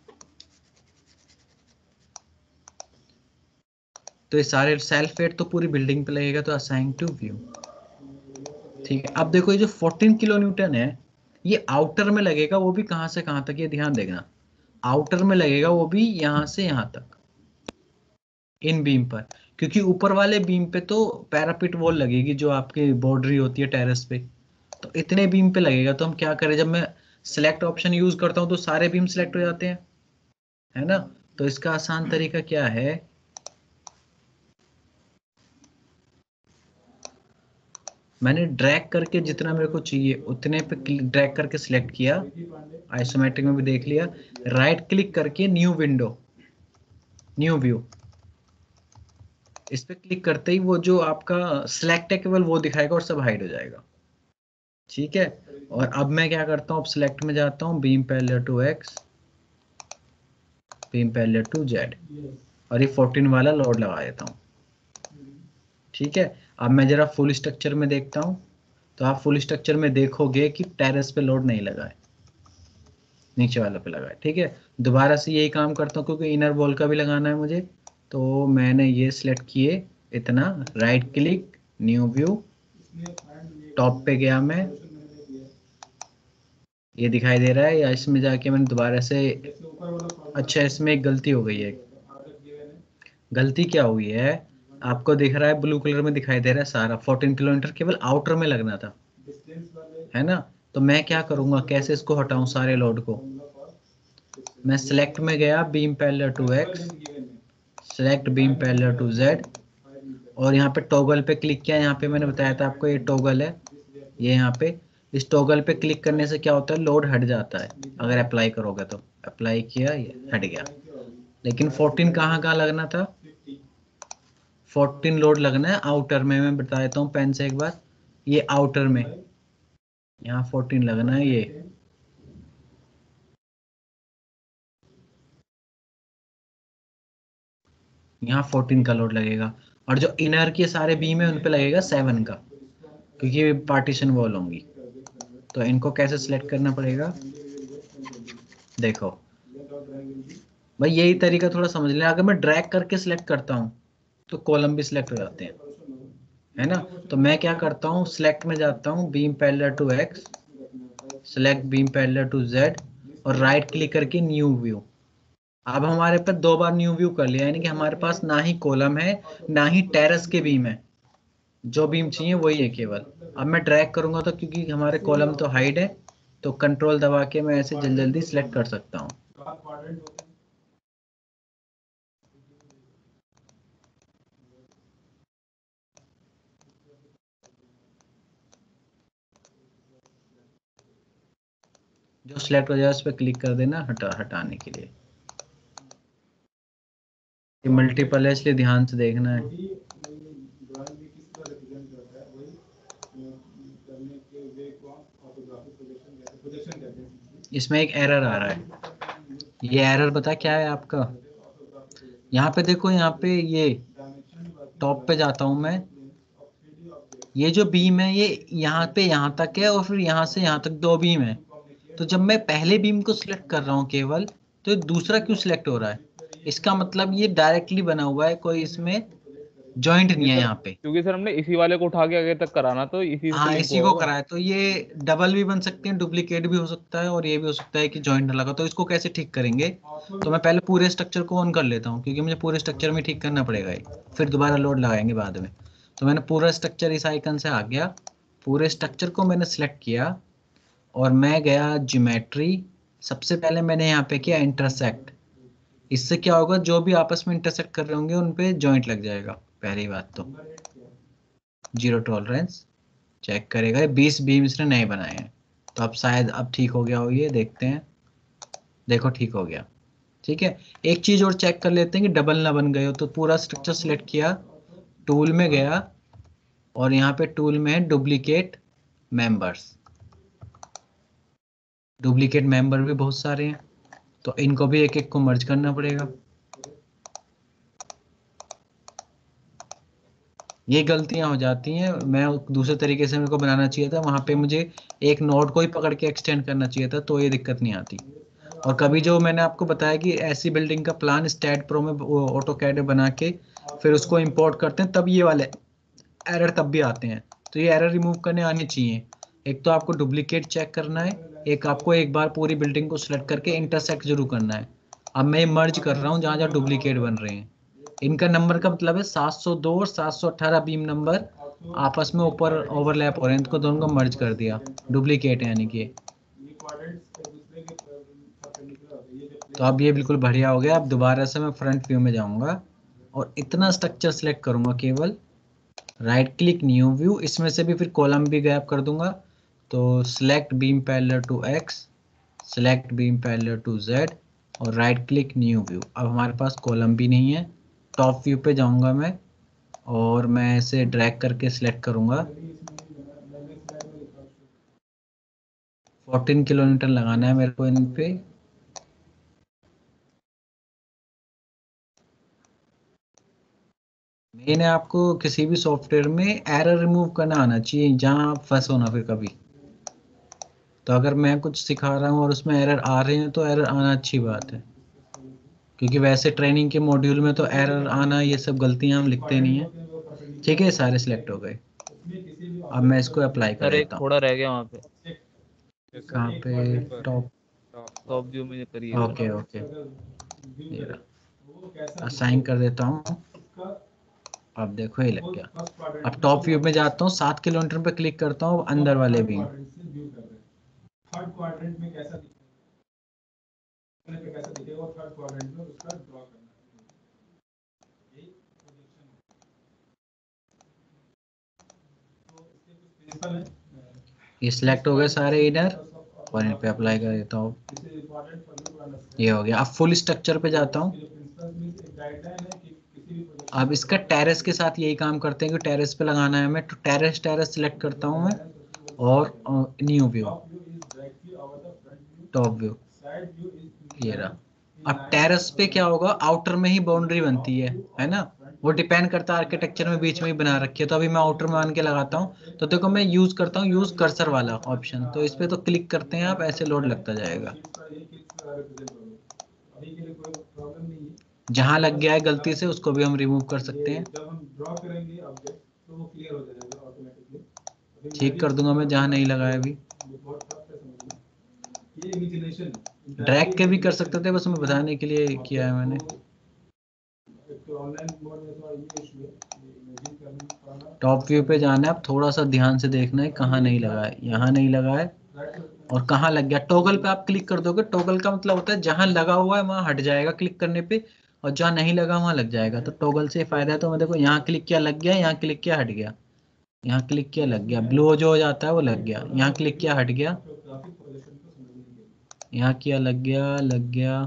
तो ये सारे सल्फेट तो पूरी बिल्डिंग पे लगेगा, तो असाइन टू व्यू। ठीक है, अब देखो ये जो फोर्टीन किलो न्यूटन है ये आउटर में लगेगा, वो भी कहां से कहां तक, ये ध्यान देना। आउटर में लगेगा वो भी यहां से यहां तक, इन बीम पर, क्योंकि ऊपर वाले बीम पे तो पैरापिट वॉल लगेगी जो आपकी बाउंड्री होती है टेरेस पे, तो इतने बीम पे लगेगा। तो हम क्या करें, जब मैं सिलेक्ट ऑप्शन यूज करता हूं तो सारे बीम सिलेक्ट हो जाते हैं, है ना। तो इसका आसान तरीका क्या है, मैंने ड्रैग करके जितना मेरे को चाहिए उतने पे ड्रैग करके सिलेक्ट किया, आइसोमेट्रिक में भी देख लिया, राइट क्लिक करके न्यू विंडो, न्यू व्यू, इस पे क्लिक करते ही वो जो आपका सिलेक्ट है केवल वो दिखाएगा और सब हाइड हो जाएगा। ठीक है, और अब मैं क्या करता हूँ, अब सिलेक्ट में जाता हूँ, beam parallel to X, beam parallel to Z, और ये फोर्टीन वाला लोड लगा देता हूँ। ठीक है, अब मैं जरा फुल स्ट्रक्चर में देखता हूँ, तो आप फुल स्ट्रक्चर में देखोगे कि टेरेस पे लोड नहीं लगा है, नीचे वाला पे लगा है। ठीक है, दोबारा से यही काम करता हूँ क्योंकि इनर वॉल का भी लगाना है मुझे, तो मैंने ये सिलेक्ट किए इतना, right click, new view, top पे गया मैं, ये दिखाई दे रहा है, या इसमें जाके मैंने दोबारा से, अच्छा इसमें एक गलती हो गई है। गलती क्या हुई है, आपको दिख रहा है ब्लू कलर में दिखाई दे रहा है सारा फोर्टीन किलोमीटर केवल आउटर में लगना था, है ना। तो मैं क्या करूंगा, कैसे इसको हटाऊं सारे लोड को। मैं सिलेक्ट में गया, beam parallel to X, select beam parallel to Z, और यहाँ पे टॉगल पे क्लिक किया। यहाँ पे मैंने बताया था आपको ये टॉगल है, ये यहाँ पे इस टॉगल पे क्लिक करने से क्या होता है, लोड हट जाता है अगर अप्लाई करोगे तो। अप्लाई किया, ये हट गया। लेकिन फोर्टीन कहाँ कहाँ लगना था, फोर्टीन लोड लगना है आउटर में। मैं बता देता हूँ पेन से एक बार, ये आउटर में यहाँ फोर्टीन लगना है, ये यहाँ फोर्टीन का लोड लगेगा। और जो इनर के सारे बीम है उन पे लगेगा सेवन का, क्योंकि ये पार्टीशन वॉल होंगी। तो इनको कैसे सिलेक्ट करना पड़ेगा, देखो भाई यही तरीका थोड़ा समझ लें। अगर मैं ड्रैग करके सिलेक्ट करता हूँ तो कॉलम भी सिलेक्ट हो जाते हैं, है ना। तो मैं क्या करता हूँ, सिलेक्ट में जाता हूँ, beam parallel to X, select beam parallel to Z, और राइट क्लिक करके न्यू व्यू। अब हमारे पास दो बार न्यू व्यू कर लिया, यानी कि हमारे पास ना ही कॉलम है ना ही टेरेस के बीम है, जो बीम चाहिए वही है केवल। अब मैं ड्रैग करूंगा तो क्योंकि हमारे कॉलम तो हाइड है, तो कंट्रोल दबा के मैं ऐसे जल्दी जल्दी सिलेक्ट कर सकता हूँ। जो सिलेक्ट हो जाए उस पर क्लिक कर देना हटा हटाने के लिए। ये मल्टीपल है इसलिए ध्यान से देखना है। इसमें एक एरर आ रहा है, ये एरर बता क्या है आपका। यहाँ पे देखो, यहाँ पे ये टॉप पे जाता हूं मैं, ये जो बीम है ये यहाँ पे यहाँ तक है, और फिर यहाँ से यहाँ तक दो बीम है। तो जब मैं पहले बीम को सिलेक्ट कर रहा हूँ केवल, तो दूसरा क्यों सिलेक्ट हो रहा है, इसका मतलब ये डायरेक्टली बना हुआ है, कोई इसमें जॉइंट नहीं है सर, यहाँ पे। क्योंकि सर हमने इसी वाले को उठा के आगे तक कराना, तो इसी से हाँ लिंक इसी हुआ को होगा। कराए, तो ये डबल भी बन सकते हैं, डुप्लीकेट भी हो सकता है, और ये भी हो सकता है कि जॉइंट लगा। तो इसको कैसे ठीक करेंगे, तो मैं पहले पूरे स्ट्रक्चर को ऑन कर लेता हूँ, क्योंकि मुझे पूरे स्ट्रक्चर में ठीक करना पड़ेगा ये, फिर दोबारा लोड लगाएंगे बाद में। तो मैंने पूरा स्ट्रक्चर इस आइकन से आ गया, पूरे स्ट्रक्चर को मैंने सिलेक्ट किया, और मैं गया ज्योमेट्री। सबसे पहले मैंने यहाँ पे किया इंटरसेक्ट। इससे क्या होगा, जो भी आपस में इंटरसेक्ट कर रहे होंगे उन पे जॉइंट लग जाएगा। पहली बात तो जीरो टॉलरेंस चेक करेगा, बीस बीम इसने नए बनाए हैं। तो अब शायद अब ठीक हो गया हो, ये देखते हैं। देखो ठीक हो गया, ठीक है। एक चीज और चेक कर लेते हैं कि डबल ना बन गए हो। तो पूरा स्ट्रक्चर सिलेक्ट किया, टूल में गया, और यहाँ पे टूल में है डुप्लीकेट मेंबर्स। डुप्लीकेट मेंबर भी बहुत सारे हैं, तो इनको भी एक एक को मर्ज करना पड़ेगा। ये गलतियां हो जाती हैं, मैं दूसरे तरीके से मेरे को बनाना चाहिए था, वहां पे मुझे एक नोड को ही पकड़ के एक्सटेंड करना चाहिए था, तो ये दिक्कत नहीं आती। और कभी जो मैंने आपको बताया कि ऐसी बिल्डिंग का प्लान स्टैट प्रो में ऑटो कैड बना के फिर उसको इंपोर्ट करते हैं, तब ये वाले एरर तब भी आते हैं। तो ये एरर रिमूव करने आने चाहिए। एक तो आपको डुप्लीकेट चेक करना है, एक आपको एक बार पूरी बिल्डिंग को सिलेक्ट करके इंटरसेक्ट जरूर करना है। अब मैं मर्ज कर रहा हूँ जहां जहां डुप्लीकेट बन रहे हैं। इनका नंबर का मतलब है सात सौ दो और सात सौ अठारह बीम नंबर आपस में ऊपर ओवरलैप हो रहे हैं, इनको दोनों को मर्ज कर दिया, डुप्लीकेट है यानी कि। तो अब ये बिल्कुल बढ़िया हो गया। अब दोबारा से मैं फ्रंट व्यू में जाऊंगा और इतना स्ट्रक्चर सिलेक्ट करूंगा केवल, राइट क्लिक न्यू व्यू, इसमें से भी फिर कॉलम भी गैप कर दूंगा। तो select beam parallel to X, select beam parallel to Z, और राइट क्लिक न्यू व्यू। अब हमारे पास कॉलम भी नहीं है। टॉप व्यू पे जाऊंगा मैं, और मैं इसे ड्रैग करके सिलेक्ट करूंगा। फोर्टीन किलोमीटर लगाना है मेरे को इन पे। मैंने आपको किसी भी सॉफ्टवेयर में एरर रिमूव करना आना चाहिए, जहां आप फंसो ना फिर कभी। तो अगर मैं कुछ सिखा रहा हूँ और उसमें एरर आ रहे हैं तो एरर आना अच्छी बात है, क्योंकि वैसे ट्रेनिंग के मॉड्यूल में तो एरर आना ये सब गलतियां हम लिखते नहीं है। ठीक है, सारे सिलेक्ट हो गए। अब मैं इसको अप्लाई कर सर एक देता हूँ। थोड़ा रह गया वहाँ पे, यस सर, कहाँ पे, ऊपर टॉप, टॉप। टॉप व्यू में करिए एक ओके बार। ओके, ये असाइन कर देता हूँ। अब देखो ये लग गया। अब टॉप व्यू में जाता हूँ, सात किलोमीटर पे क्लिक करता हूँ अंदर वाले भी। थर्ड क्वाड्रेंट में कैसा दिखेगा, कैसा दिखेगा और थर्ड क्वाड्रेंट में उसका ड्रॉ करना है। यही प्रोजेक्शन है। तो इसके कुछ प्रिंसिपल है। ये सिलेक्ट हो गए सारे इनर और इन पे अप्लाई कर देता हूँ। ये हो गया। अब फुल स्ट्रक्चर पे जाता हूँ। अब इसका टेरेस के साथ यही काम करते हैं कि टेरेस पे लगाना है हमें, तो टेरेस टेरेस सिलेक्ट करता हूँ मैं और न्यू व्यू, टॉप व्यू, ये रहा। अब टेरेस पे क्या होगा, आउटर में ही बाउंड्री बनती है है ना, वो डिपेंड करता है आर्किटेक्चर में बीच में ही बना रखी है। तो अभी मैं आउटर में मान के लगाता हूँ, तो देखो मैं यूज करता हूँ यूज कर्सर वाला ऑप्शन, तो इस पे तो क्लिक करते हैं आप, ऐसे लोड लगता जाएगा। जहां लग गया है गलती से उसको भी हम रिमूव कर सकते हैं। ठीक कर दूंगा मैं जहां नहीं लगा है अभी। ड्रैग के भी कर सकते थे, बस मैं बताने के लिए किया है मैंने। टॉप व्यू पे जाना है, अब थोड़ा सा ध्यान से देखना है कहाँ नहीं लगा है। यहाँ नहीं लगा है और कहाँ लग गया। टॉगल पे आप क्लिक कर दोगे, टॉगल का मतलब होता है जहां लगा हुआ है वहां हट जाएगा क्लिक करने पे, और जहां नहीं लगा वहां लग जाएगा। तो टॉगल से फायदा है। तो मैं देखो यहाँ क्लिक किया लग गया, यहाँ क्लिक किया हट गया, यहाँ क्लिक किया लग गया। ब्लो जो हो जाता है वो लग गया, यहाँ क्लिक किया हट गया, यहाँ किया लग गया लग गया।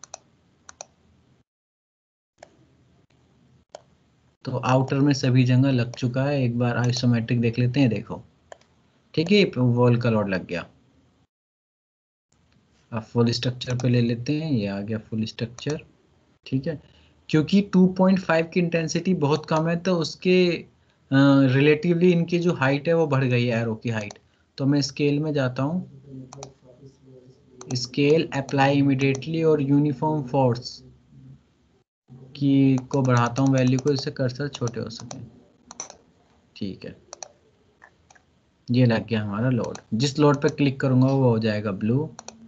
तो आउटर में सभी जगह लग चुका है। एक बार आइसोमेट्रिक देख लेते हैं, देखो ठीक है, वॉल का लोड लग गया। अब फुल स्ट्रक्चर पे ले लेते हैं, ये आ गया फुल स्ट्रक्चर। ठीक है, क्योंकि टू पॉइंट फाइव की इंटेंसिटी बहुत कम है, तो उसके रिलेटिवली uh, इनकी जो हाइट है वो बढ़ गई है, एरो की हाइट। तो मैं स्केल में जाता हूँ, स्केल अप्लाई इमीडिएटली और यूनिफॉर्म फोर्स की को बढ़ाता हूँ वैल्यू को, इससे कर्सर छोटे हो सके। ठीक है, ये लग गया हमारा लोड। जिस लोड पे क्लिक करूंगा वो हो जाएगा ब्लू।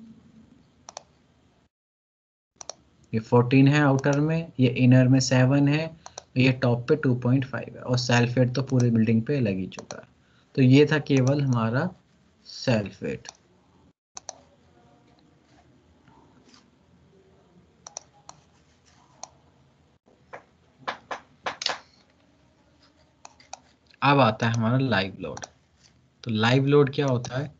ये फोर्टीन है आउटर में, ये इनर में सेवन है, ये टॉप पे टू पॉइंट फाइव है, और सेल्फ वेट तो पूरी बिल्डिंग पे लग ही चुका है। तो ये था केवल हमारा सेल्फ वेट। अब आता है हमारा लाइव लोड। तो लाइव लोड क्या होता है,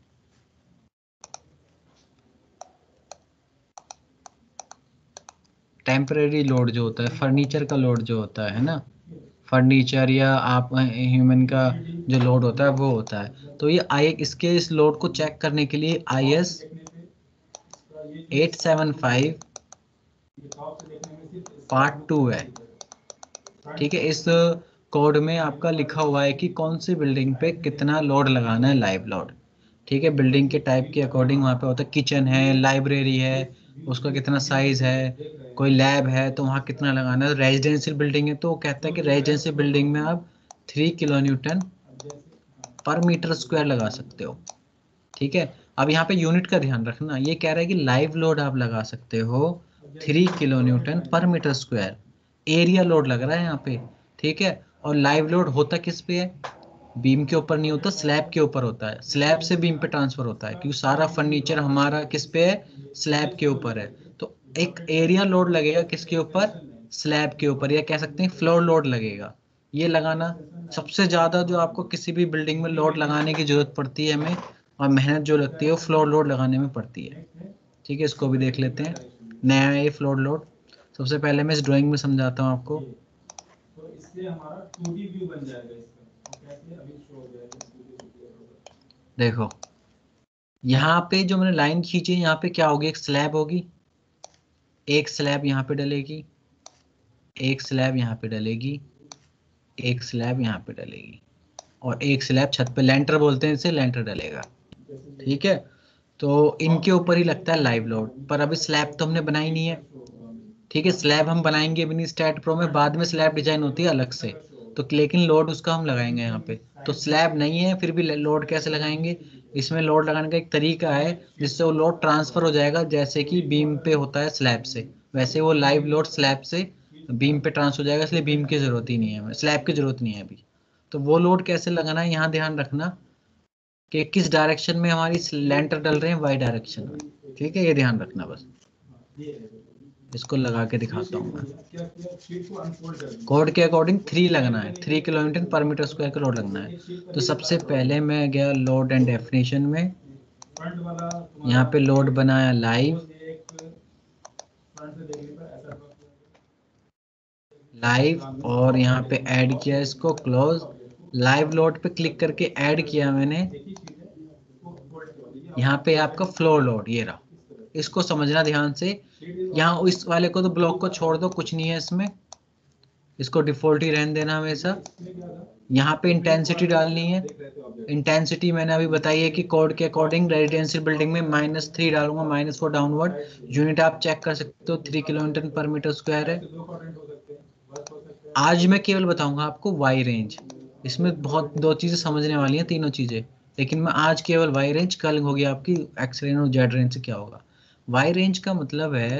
टेम्परेरी लोड जो होता है, फर्नीचर का लोड जो होता है ना, फर्नीचर या आप ह्यूमन का जो लोड होता है वो होता है। तो ये आई इसके इस लोड को चेक करने के लिए I S eight seven five part two है। ठीक है, इस कोड में आपका लिखा हुआ है कि कौन सी बिल्डिंग पे कितना लोड लगाना है, लाइव लोड। ठीक है, बिल्डिंग के टाइप के अकॉर्डिंग वहाँ पे होता है, किचन है, लाइब्रेरी है, उसका कितना साइज है, कोई लैब है तो वहाँ कितना लगाना है। रेजिडेंशियल बिल्डिंग है तो वो कहता है कि रेजिडेंशियल बिल्डिंग में आप three kilonewton per metre square लगा सकते हो। ठीक है, अब यहाँ पे यूनिट का ध्यान रखना, ये कह रहा है कि लाइव लोड आप लगा सकते हो three kilonewton per metre square, area load लग रहा है यहाँ पे। ठीक है, और लाइव लोड होता किस पे है, बीम के ऊपर नहीं होता, स्लैब के ऊपर होता है। स्लैब से बीम पे ट्रांसफर होता है, क्योंकि सारा फर्नीचर हमारा किस पे है, स्लैब के ऊपर है। तो एक एरिया लोड लगेगा किसके ऊपर, स्लैब के ऊपर, या कह सकते हैं फ्लोर लोड लगेगा। ये लगाना सबसे ज्यादा जो आपको किसी भी बिल्डिंग में लोड लगाने की जरूरत पड़ती है हमें, और मेहनत जो लगती है वो फ्लोर लोड लगाने में पड़ती है। ठीक है, इसको भी देख लेते हैं। नया है ये फ्लोर लोड। सबसे पहले मैं इस ड्राइंग में समझाता हूँ आपको। तो इससे हमारा टू डी व्यू बन जाएगा इसका। कैसे अभी शो हो जाएगा, देखो यहाँ पे जो मैंने लाइन खींची है, यहाँ पे क्या होगी, एक स्लैब होगी, एक स्लैब यहाँ पे डलेगी, एक स्लैब यहाँ पे डलेगी, एक स्लैब यहाँ पे डलेगी, और एक स्लैब छत पे, लेंटर बोलते हैं इसे, लेंटर डलेगा। ठीक है, तो इनके ऊपर ही लगता है लाइव लोड। पर अभी स्लैब तो हमने बनाई नहीं है। ठीक है, स्लैब हम बनाएंगे अपनी स्टैट प्रो में, बाद में स्लैब डिजाइन होती है अलग से, तो लेकिन लोड उसका हम लगाएंगे यहाँ पे। तो स्लैब नहीं है फिर भी लोड कैसे लगाएंगे, इसमें लोड लगाने का एक तरीका है जिससे वो लोड ट्रांसफर हो जाएगा, जैसे कि बीम पे होता है स्लैब से, वैसे वो लाइव लोड स्लैब से बीम पे ट्रांसफर हो जाएगा, इसलिए बीम की जरूरत ही नहीं है, स्लैब की जरूरत नहीं है अभी। तो वो लोड कैसे लगाना है यहाँ ध्यान रखना कि किस डायरेक्शन में हमारी लेंटर डल रहे हैं, वाई डायरेक्शन में, ठीक है, ये ध्यान रखना बस। इसको लगा के दिखाता हूँ मैं। कोड के अकॉर्डिंग थ्री लगना है, three kilonewton per metre square का लोड लगना है। तो सबसे पहले मैं गया लोड एंड डेफिनेशन में, यहाँ पे लोड बनाया लाइव, लाइव और यहाँ पे ऐड किया इसको क्लोज। लाइव लोड पे क्लिक करके ऐड किया मैंने, यहाँ पे आपका फ्लो लोड ये रहा, इसको समझना ध्यान से। यहाँ इस वाले को तो ब्लॉक को छोड़ दो, कुछ नहीं है इसमें, इसको डिफॉल्ट ही रहने देना हमेशा। यहाँ पे इंटेंसिटी डालनी है, इंटेंसिटी मैंने अभी बताई है कि कोड के अकॉर्डिंग रेजिडेंशियल बिल्डिंग में माइनस थ्री डालूंगा, माइनस फोर डाउनवर्ड। यूनिट आप चेक कर सकते हो, three kilonewton per metre square है। आज मैं केवल बताऊंगा आपको वाई रेंज, इसमें बहुत दो चीजें समझने वाली हैं, तीनों चीजें, लेकिन मैं आज केवल वाई रेंज, कल होगी आपकी एक्स रेंज और जेड रेंज से क्या होगा। वाई रेंज का मतलब है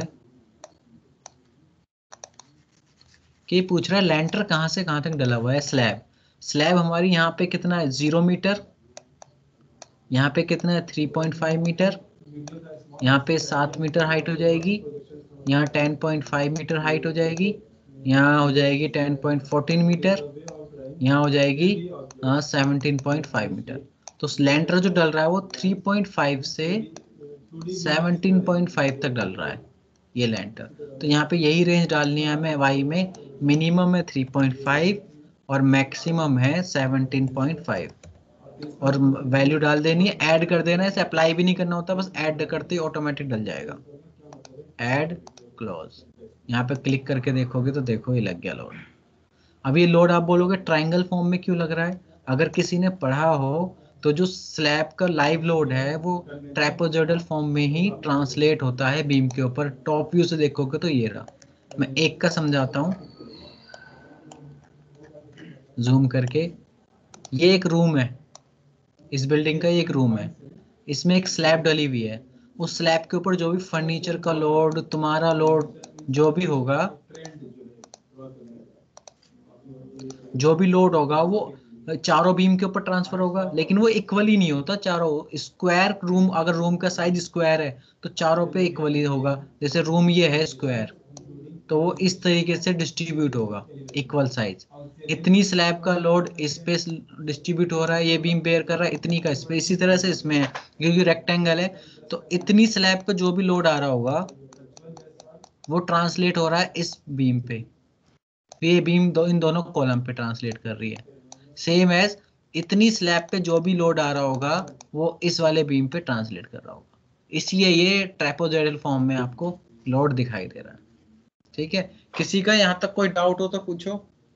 कि पूछ रहा है लेंटर कहां से कहां तक डला हुआ है। स्लैब, स्लैब हमारी यहाँ पे कितना है, जीरो मीटर, यहाँ पे कितना है, थ्री पॉइंट फाइव मीटर, यहाँ पे सात मीटर हाइट हो जाएगी, यहाँ ten point five metre height हो जाएगी, यहाँ हो जाएगी टेन पॉइंट फोर्टीन मीटर, यहाँ हो जाएगी सेवनटीन पॉइंट फाइव मीटर। तो लेंटर जो डल रहा है वो थ्री पॉइंट फाइव से सेवनटीन पॉइंट फाइव तक डल रहा है ये लेंटर। तो यहाँ पे यही रेंज डालनी है हमें वाई में, मिनिमम है थ्री पॉइंट फाइव और मैक्सिमम है सेवनटीन पॉइंट फाइव, और वैल्यू डाल देनी है, ऐड कर देना है, इसे अप्लाई भी नहीं करना होता, बस ऐड करते ही ऑटोमेटिक डल जाएगा। ऐड क्लोज, यहाँ पे क्लिक करके देखोगे तो देखो ये लग गया लोड। अब ये लोड आप बोलोगे ट्रायंगल फॉर्म में क्यों लग रहा है, अगर किसी ने पढ़ा हो तो जो स्लैब का लाइव लोड है वो ट्रापेजोइडल फॉर्म में ही ट्रांसलेट होता है बीम के ऊपर। टॉप व्यू से देखोगे तो ये रहा, मैं एक का समझाता हूँ जूम करके। ये एक रूम है, इस बिल्डिंग का एक रूम है, इसमें एक स्लैब डली हुई है, उस स्लैब के ऊपर जो भी फर्नीचर का लोड, तुम्हारा लोड जो भी होगा, जो भी लोड होगा वो चारों बीम के ऊपर ट्रांसफर होगा, लेकिन वो इक्वली नहीं होता चारों। स्क्वायर रूम, अगर रूम का साइज स्क्वायर है तो चारों पे इक्वली होगा। जैसे रूम ये है स्क्वायर, तो वो इस तरीके से डिस्ट्रीब्यूट होगा, इक्वल साइज। इतनी स्लैब का लोड इस पे डिस्ट्रीब्यूट हो रहा है, ये बीम बेयर कर रहा है इतनी का इस पे, इसी तरह से इसमें है क्योंकि रेक्टेंगल है, तो इतनी स्लैब का जो भी लोड आ रहा होगा वो ट्रांसलेट हो रहा है इस बीम पे, ये बीम दो इन दोनों कॉलम पे ट्रांसलेट कर रही है। सेम एज इतनी स्लैब पे जो भी लोड आ रहा होगा वो इस वाले बीम पे ट्रांसलेट कर रहा होगा, इसलिए ये ट्रापेजोइडल फॉर्म में आपको लोड दिखाई दे रहा है। ठीक है, किसी का यहाँ तक कोई डाउट हो तो पूछो।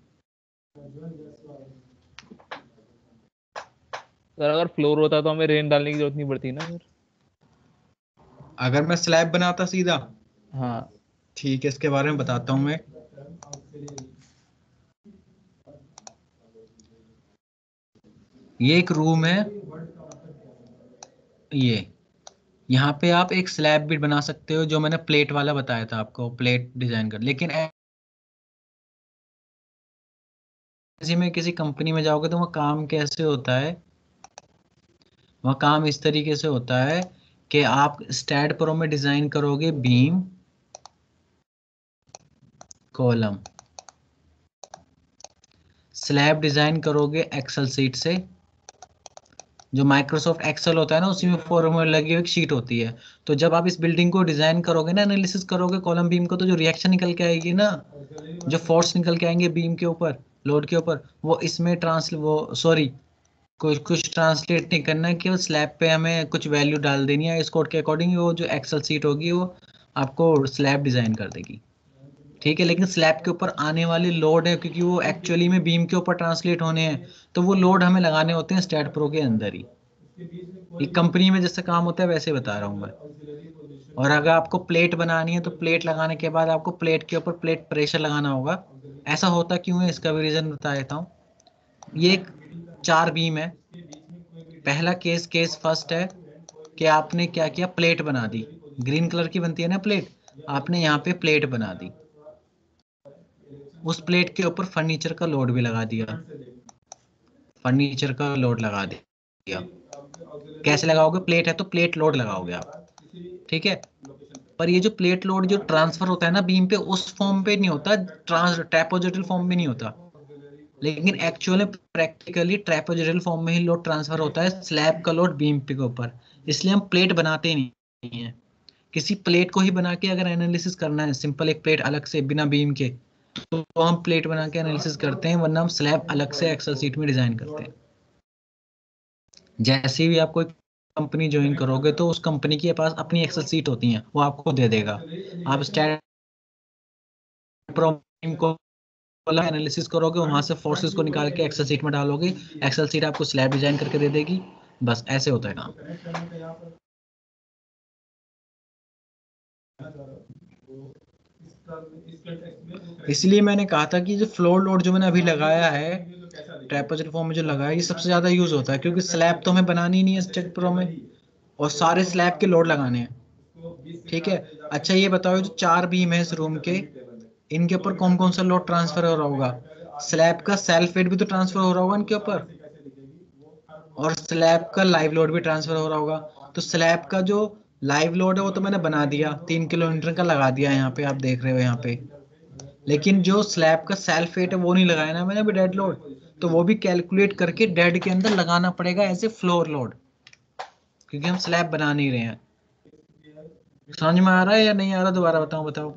सर अगर फ्लोर होता तो हमें रेन डालने की जरूरत नहीं पड़ती ना सर? अगर मैं स्लैब बनाता सीधा, हाँ ठीक है, इसके बारे में बताता हूँ मैं। ये एक रूम है, ये यहाँ पे आप एक स्लैब भी बना सकते हो, जो मैंने प्लेट वाला बताया था आपको, प्लेट डिजाइन कर, लेकिन ऐसे में किसी कंपनी में जाओगे तो वह काम कैसे होता है, वह काम इस तरीके से होता है कि आप स्टैड प्रो में डिजाइन करोगे बीम कॉलम, स्लैब डिजाइन करोगे एक्सेल सीट से, जो माइक्रोसॉफ्ट एक्सेल होता है ना उसी में फॉर्मूला लगी हुई एक शीट होती है। तो जब आप इस बिल्डिंग को डिजाइन करोगे ना, एनालिसिस करोगे कॉलम बीम को, तो जो रिएक्शन निकल के आएगी ना, जो फोर्स निकल के आएंगे बीम के ऊपर, लोड के ऊपर, वो इसमें ट्रांस वो सॉरी कुछ कुछ ट्रांसलेट नहीं करना है, केवल स्लैब पे हमें कुछ वैल्यू डाल देनी है, इस कोड के अकॉर्डिंग वो जो एक्सेल सीट होगी वो आपको स्लैब डिजाइन कर देगी। ठीक है, लेकिन स्लैब के ऊपर आने वाले लोड है, क्योंकि वो एक्चुअली में बीम के ऊपर ट्रांसलेट होने हैं, तो वो लोड हमें लगाने होते हैं स्टैड प्रो के अंदर ही। एक कंपनी में जैसे काम होता है वैसे बता रहा हूँ मैं। और अगर आपको प्लेट बनानी है तो प्लेट लगाने के बाद आपको प्लेट के ऊपर प्लेट प्रेशर लगाना होगा। ऐसा होता क्यों है इसका भी रीजन बता देता हूँ। ये एक चार बीम है, पहला केस केस फर्स्ट है कि आपने क्या किया, प्लेट बना दी, ग्रीन कलर की बनती है ना प्लेट, आपने यहाँ पे प्लेट बना दी। उस प्लेट के ऊपर फर्नीचर का लोड भी लगा दिया, फर्नीचर का लोड लगा दिया। कैसे लगाओगे? प्लेट है तो प्लेट लोड लगाओगे आप, ठीक है। पर ये जो प्लेट लोड जो ट्रांसफर होता है ना बीम पे, उस फॉर्म पे नहीं होता, ट्रांस ट्रेपोजेटल फॉर्म में नहीं होता, लेकिन एक्चुअली प्रैक्टिकली ट्रेपोजेटल फॉर्म में ही लोड ट्रांसफर होता है, स्लैब का लोड बीम पे के ऊपर। इसलिए हम प्लेट बनाते ही नहीं है। किसी प्लेट को ही बना के अगर एनालिसिस करना है, सिंपल एक प्लेट अलग से बिना बीम के, तो हम प्लेट बना के एनालिसिस करते हैं, वरना हम स्लैब अलग से एक्सेल सीट में डिजाइन करते हैं। जैसे भी आप कोई कंपनी ज्वाइन करोगे तो उस कंपनी के पास अपनी एक्सेल सीट होती हैं, वो आपको दे देगा। आप स्टैट प्रॉब्लम को एनालिसिस करोगे, वहां से फोर्सेस को निकाल के एक्सेल सीट में डालोगे, एक्सेल सीट आपको स्लैब डिजाइन करके दे देगी। बस ऐसे होता है काम। इसलिए मैंने कहा था कि जो फ्लोर लोड जो मैंने अभी लगाया है ट्रेपेजोइडल फॉर्म में जो लगाया है, ये सबसे ज्यादा यूज होता है, क्योंकि स्लैब तो हमें बनानी ही नहीं है स्ट्रक्चर प्रो में, और सारे स्लैब के लोड लगाने हैं, ठीक है। अच्छा ये बताओ, जो चार बीम है इस रूम के, इनके ऊपर कौन कौन सा लोड ट्रांसफर हो रहा होगा? स्लैब का सेल्फ वेट भी तो ट्रांसफर हो रहा होगा इनके ऊपर, और स्लैब का लाइव लोड भी ट्रांसफर हो रहा होगा। तो स्लैब का जो लाइव लोड है वो तो मैंने बना दिया, तीन किलोमीटर का लगा दिया, यहाँ पे आप देख रहे हो यहाँ पे। लेकिन जो स्लैब का सेल्फ वेट है वो नहीं लगाया ना मैंने अभी, डेड लोड, तो वो भी कैलकुलेट करके डेड के अंदर लगाना पड़ेगा एज ए फ्लोर लोड, क्योंकि हम स्लैब बना नहीं रहे हैं। समझ में आ रहा है या नहीं आ रहा? दोबारा बताओ बताओ।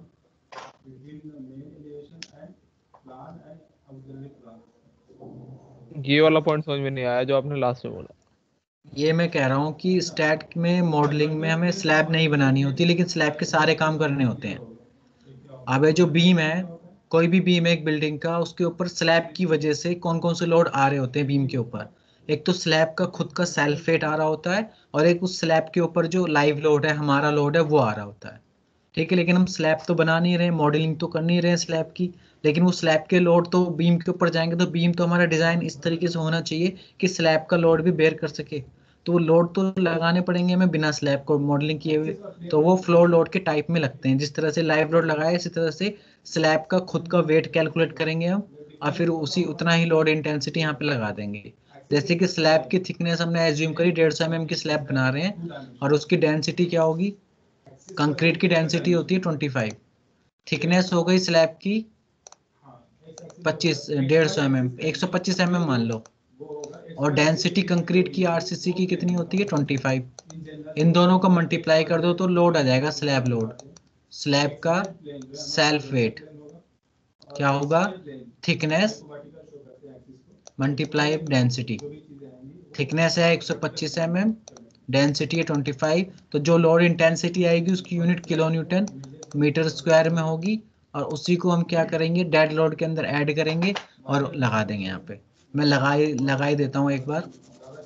ये वाला पॉइंट समझ में नहीं आया जो आपने लास्ट में बोला। ये मैं कह रहा हूँ कि स्टैट में मॉडलिंग में हमें स्लैब नहीं बनानी होती, लेकिन स्लैब के सारे काम करने होते हैं। अब ये जो बीम है, कोई भी बीम है एक बिल्डिंग का, उसके ऊपर स्लैब की वजह से कौन कौन से लोड आ रहे होते हैं बीम के ऊपर? एक तो स्लैब का खुद का सेल्फ वेट आ रहा होता है, और एक उस स्लैब के ऊपर जो लाइव लोड है, हमारा लोड है, वो आ रहा होता है, ठीक है। लेकिन हम स्लैब तो बना नहीं रहे, मॉडलिंग तो कर नहीं रहे स्लैब की, लेकिन वो स्लैब के लोड तो बीम के ऊपर जाएंगे, तो बीम तो हमारा डिजाइन इस तरीके से होना चाहिए कि स्लैब का लोड भी बेयर कर सके। तो वो लोड तो लगाने पड़ेंगे हमें बिना स्लैब को मॉडलिंग किए हुए, तो वो फ्लोर लोड के टाइप में लगते हैं। जिस तरह से लाइव लोड लगाया, इसी तरह से स्लैब का खुद का वेट कैलकुलेट करेंगे हम, और फिर उसी उतना ही लोड इंटेंसिटी यहाँ पे लगा देंगे। जैसे कि स्लैब की थिकनेस हमने एज्यूम करी डेढ़ सौ एम एम की स्लैब बना रहे हैं, और उसकी डेंसिटी क्या होगी? कंक्रीट की डेंसिटी होती है पच्चीस, थिकनेस हो गई स्लैब की पच्चीस, डेढ़ सौ एम एम, एक सौ पच्चीस एम एम मान लो, और डेंसिटी कंक्रीट की आरसीसी की कितनी होती है? पच्चीस। इन दोनों को मल्टीप्लाई कर दो तो लोड आ जाएगा स्लैब लोड। स्लैब का सेल्फ वेट क्या होगा? Thickness multiply density. थिकनेस है एक सौ पच्चीस एम एम, डेंसिटी है पच्चीस, तो जो लोड इंटेंसिटी आएगी उसकी unit kilo newton metre square में होगी, और उसी को हम क्या करेंगे, डेड लोड के अंदर ऐड करेंगे और लगा देंगे यहाँ पे। मैं लगाई लगाई देता हूँ एक बार।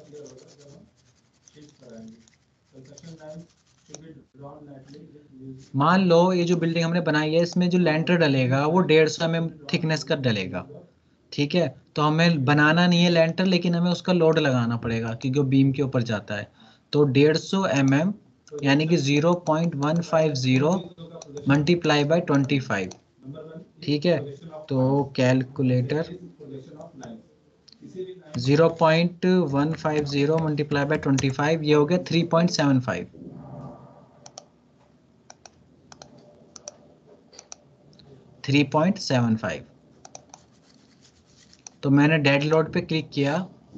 मान लो ये जो बिल्डिंग हमने बनाई है, इसमें जो लेंटर डलेगा वो डेढ़ सौ एम एम थिकनेस का डलेगा, ठीक है। तो हमें बनाना नहीं है लेंटर, लेकिन हमें उसका लोड लगाना पड़ेगा क्योंकि वो बीम के ऊपर जाता है। तो डेढ़ सौ एम एम यानी कि zero point one five zero multiply by twenty five, ठीक है। तो calculator zero point one five zero multiply by twenty five, ये हो गया three point seven five, three point seven five. तो मैंने डेड लोड पे क्लिक किया,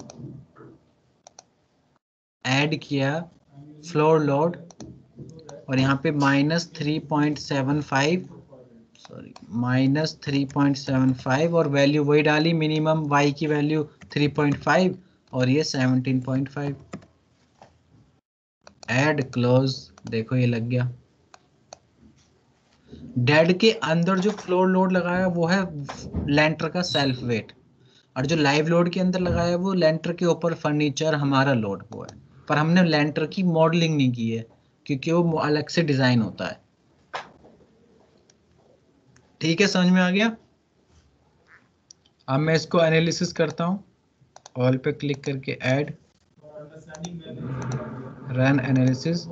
ऐड किया फ्लोर लोड, और यहाँ पे minus three point seven five, sorry minus three point seven five, और वैल्यू वही डाली, मिनिमम वाई की वैल्यू थ्री पॉइंट फाइव और ये seventeen point five. Add close, देखो ये लग गया। डेड के अंदर जो फ्लोर लोड लगाया वो है लेंटर का सेल्फ वेट, और जो लाइव लोड के अंदर लगाया वो लेंटर के ऊपर फर्नीचर हमारा लोड वो है। पर हमने लेंटर की मॉडलिंग नहीं की है क्योंकि वो अलग से डिजाइन होता है, ठीक है। समझ में आ गया? अब मैं इसको एनालिसिस करता हूँ, ऑल पे क्लिक करके ऐड, रन एनालिसिस।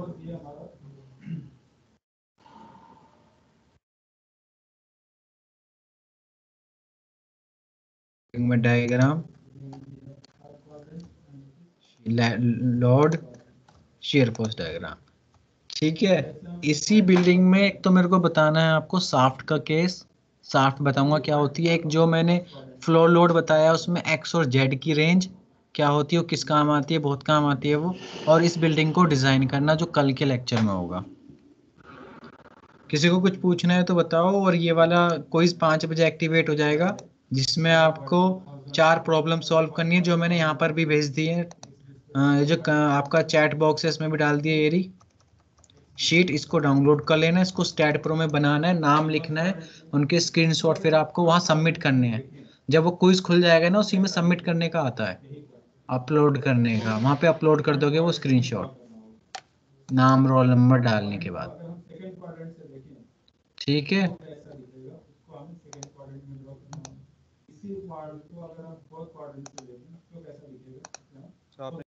में diagram, load, shear force diagram. ठीक है, इसी बिल्डिंग में एक तो मेरे को बताना है आपको शाफ्ट का केस। शाफ्ट बताऊंगा क्या होती है। एक जो मैंने फ्लोर लोड बताया उसमें एक्स और जेड की रेंज क्या होती है, वो किस काम आती है, बहुत काम आती है वो। और इस बिल्डिंग को डिजाइन करना जो कल के लेक्चर में होगा। किसी को कुछ पूछना है तो बताओ। और ये वाला क्विज पाँच बजे एक्टिवेट हो जाएगा, जिसमें आपको चार प्रॉब्लम सॉल्व करनी है, जो मैंने यहाँ पर भी भेज दी है। अ, जो क- आपका चैट बॉक्स है इसमें भी डाल दिया ये रही शीट। इसको डाउनलोड कर लेना है, इसको स्टैट प्रो में बनाना है, नाम लिखना है, उनके स्क्रीनशॉट फिर आपको वहाँ सबमिट करने हैं। जब वो क्विज खुल जाएगा ना, उसी में सबमिट करने का आता है, अपलोड करने का। वहाँ पे अपलोड कर दोगे वो स्क्रीनशॉट, नाम रोल नंबर डालने के बाद। अगर हम सेकंड क्वाड्रेंट से देखें ठीक है, तो ऐसा दिखेगा, उसको हमें सेकंड क्वाड्रेंट में ड्रॉ करना होगा। इसी क्वाड्रेंट को अगर हम फोर्थ क्वाड्रेंट से देखें तो कैसा दिखेगा? So आपने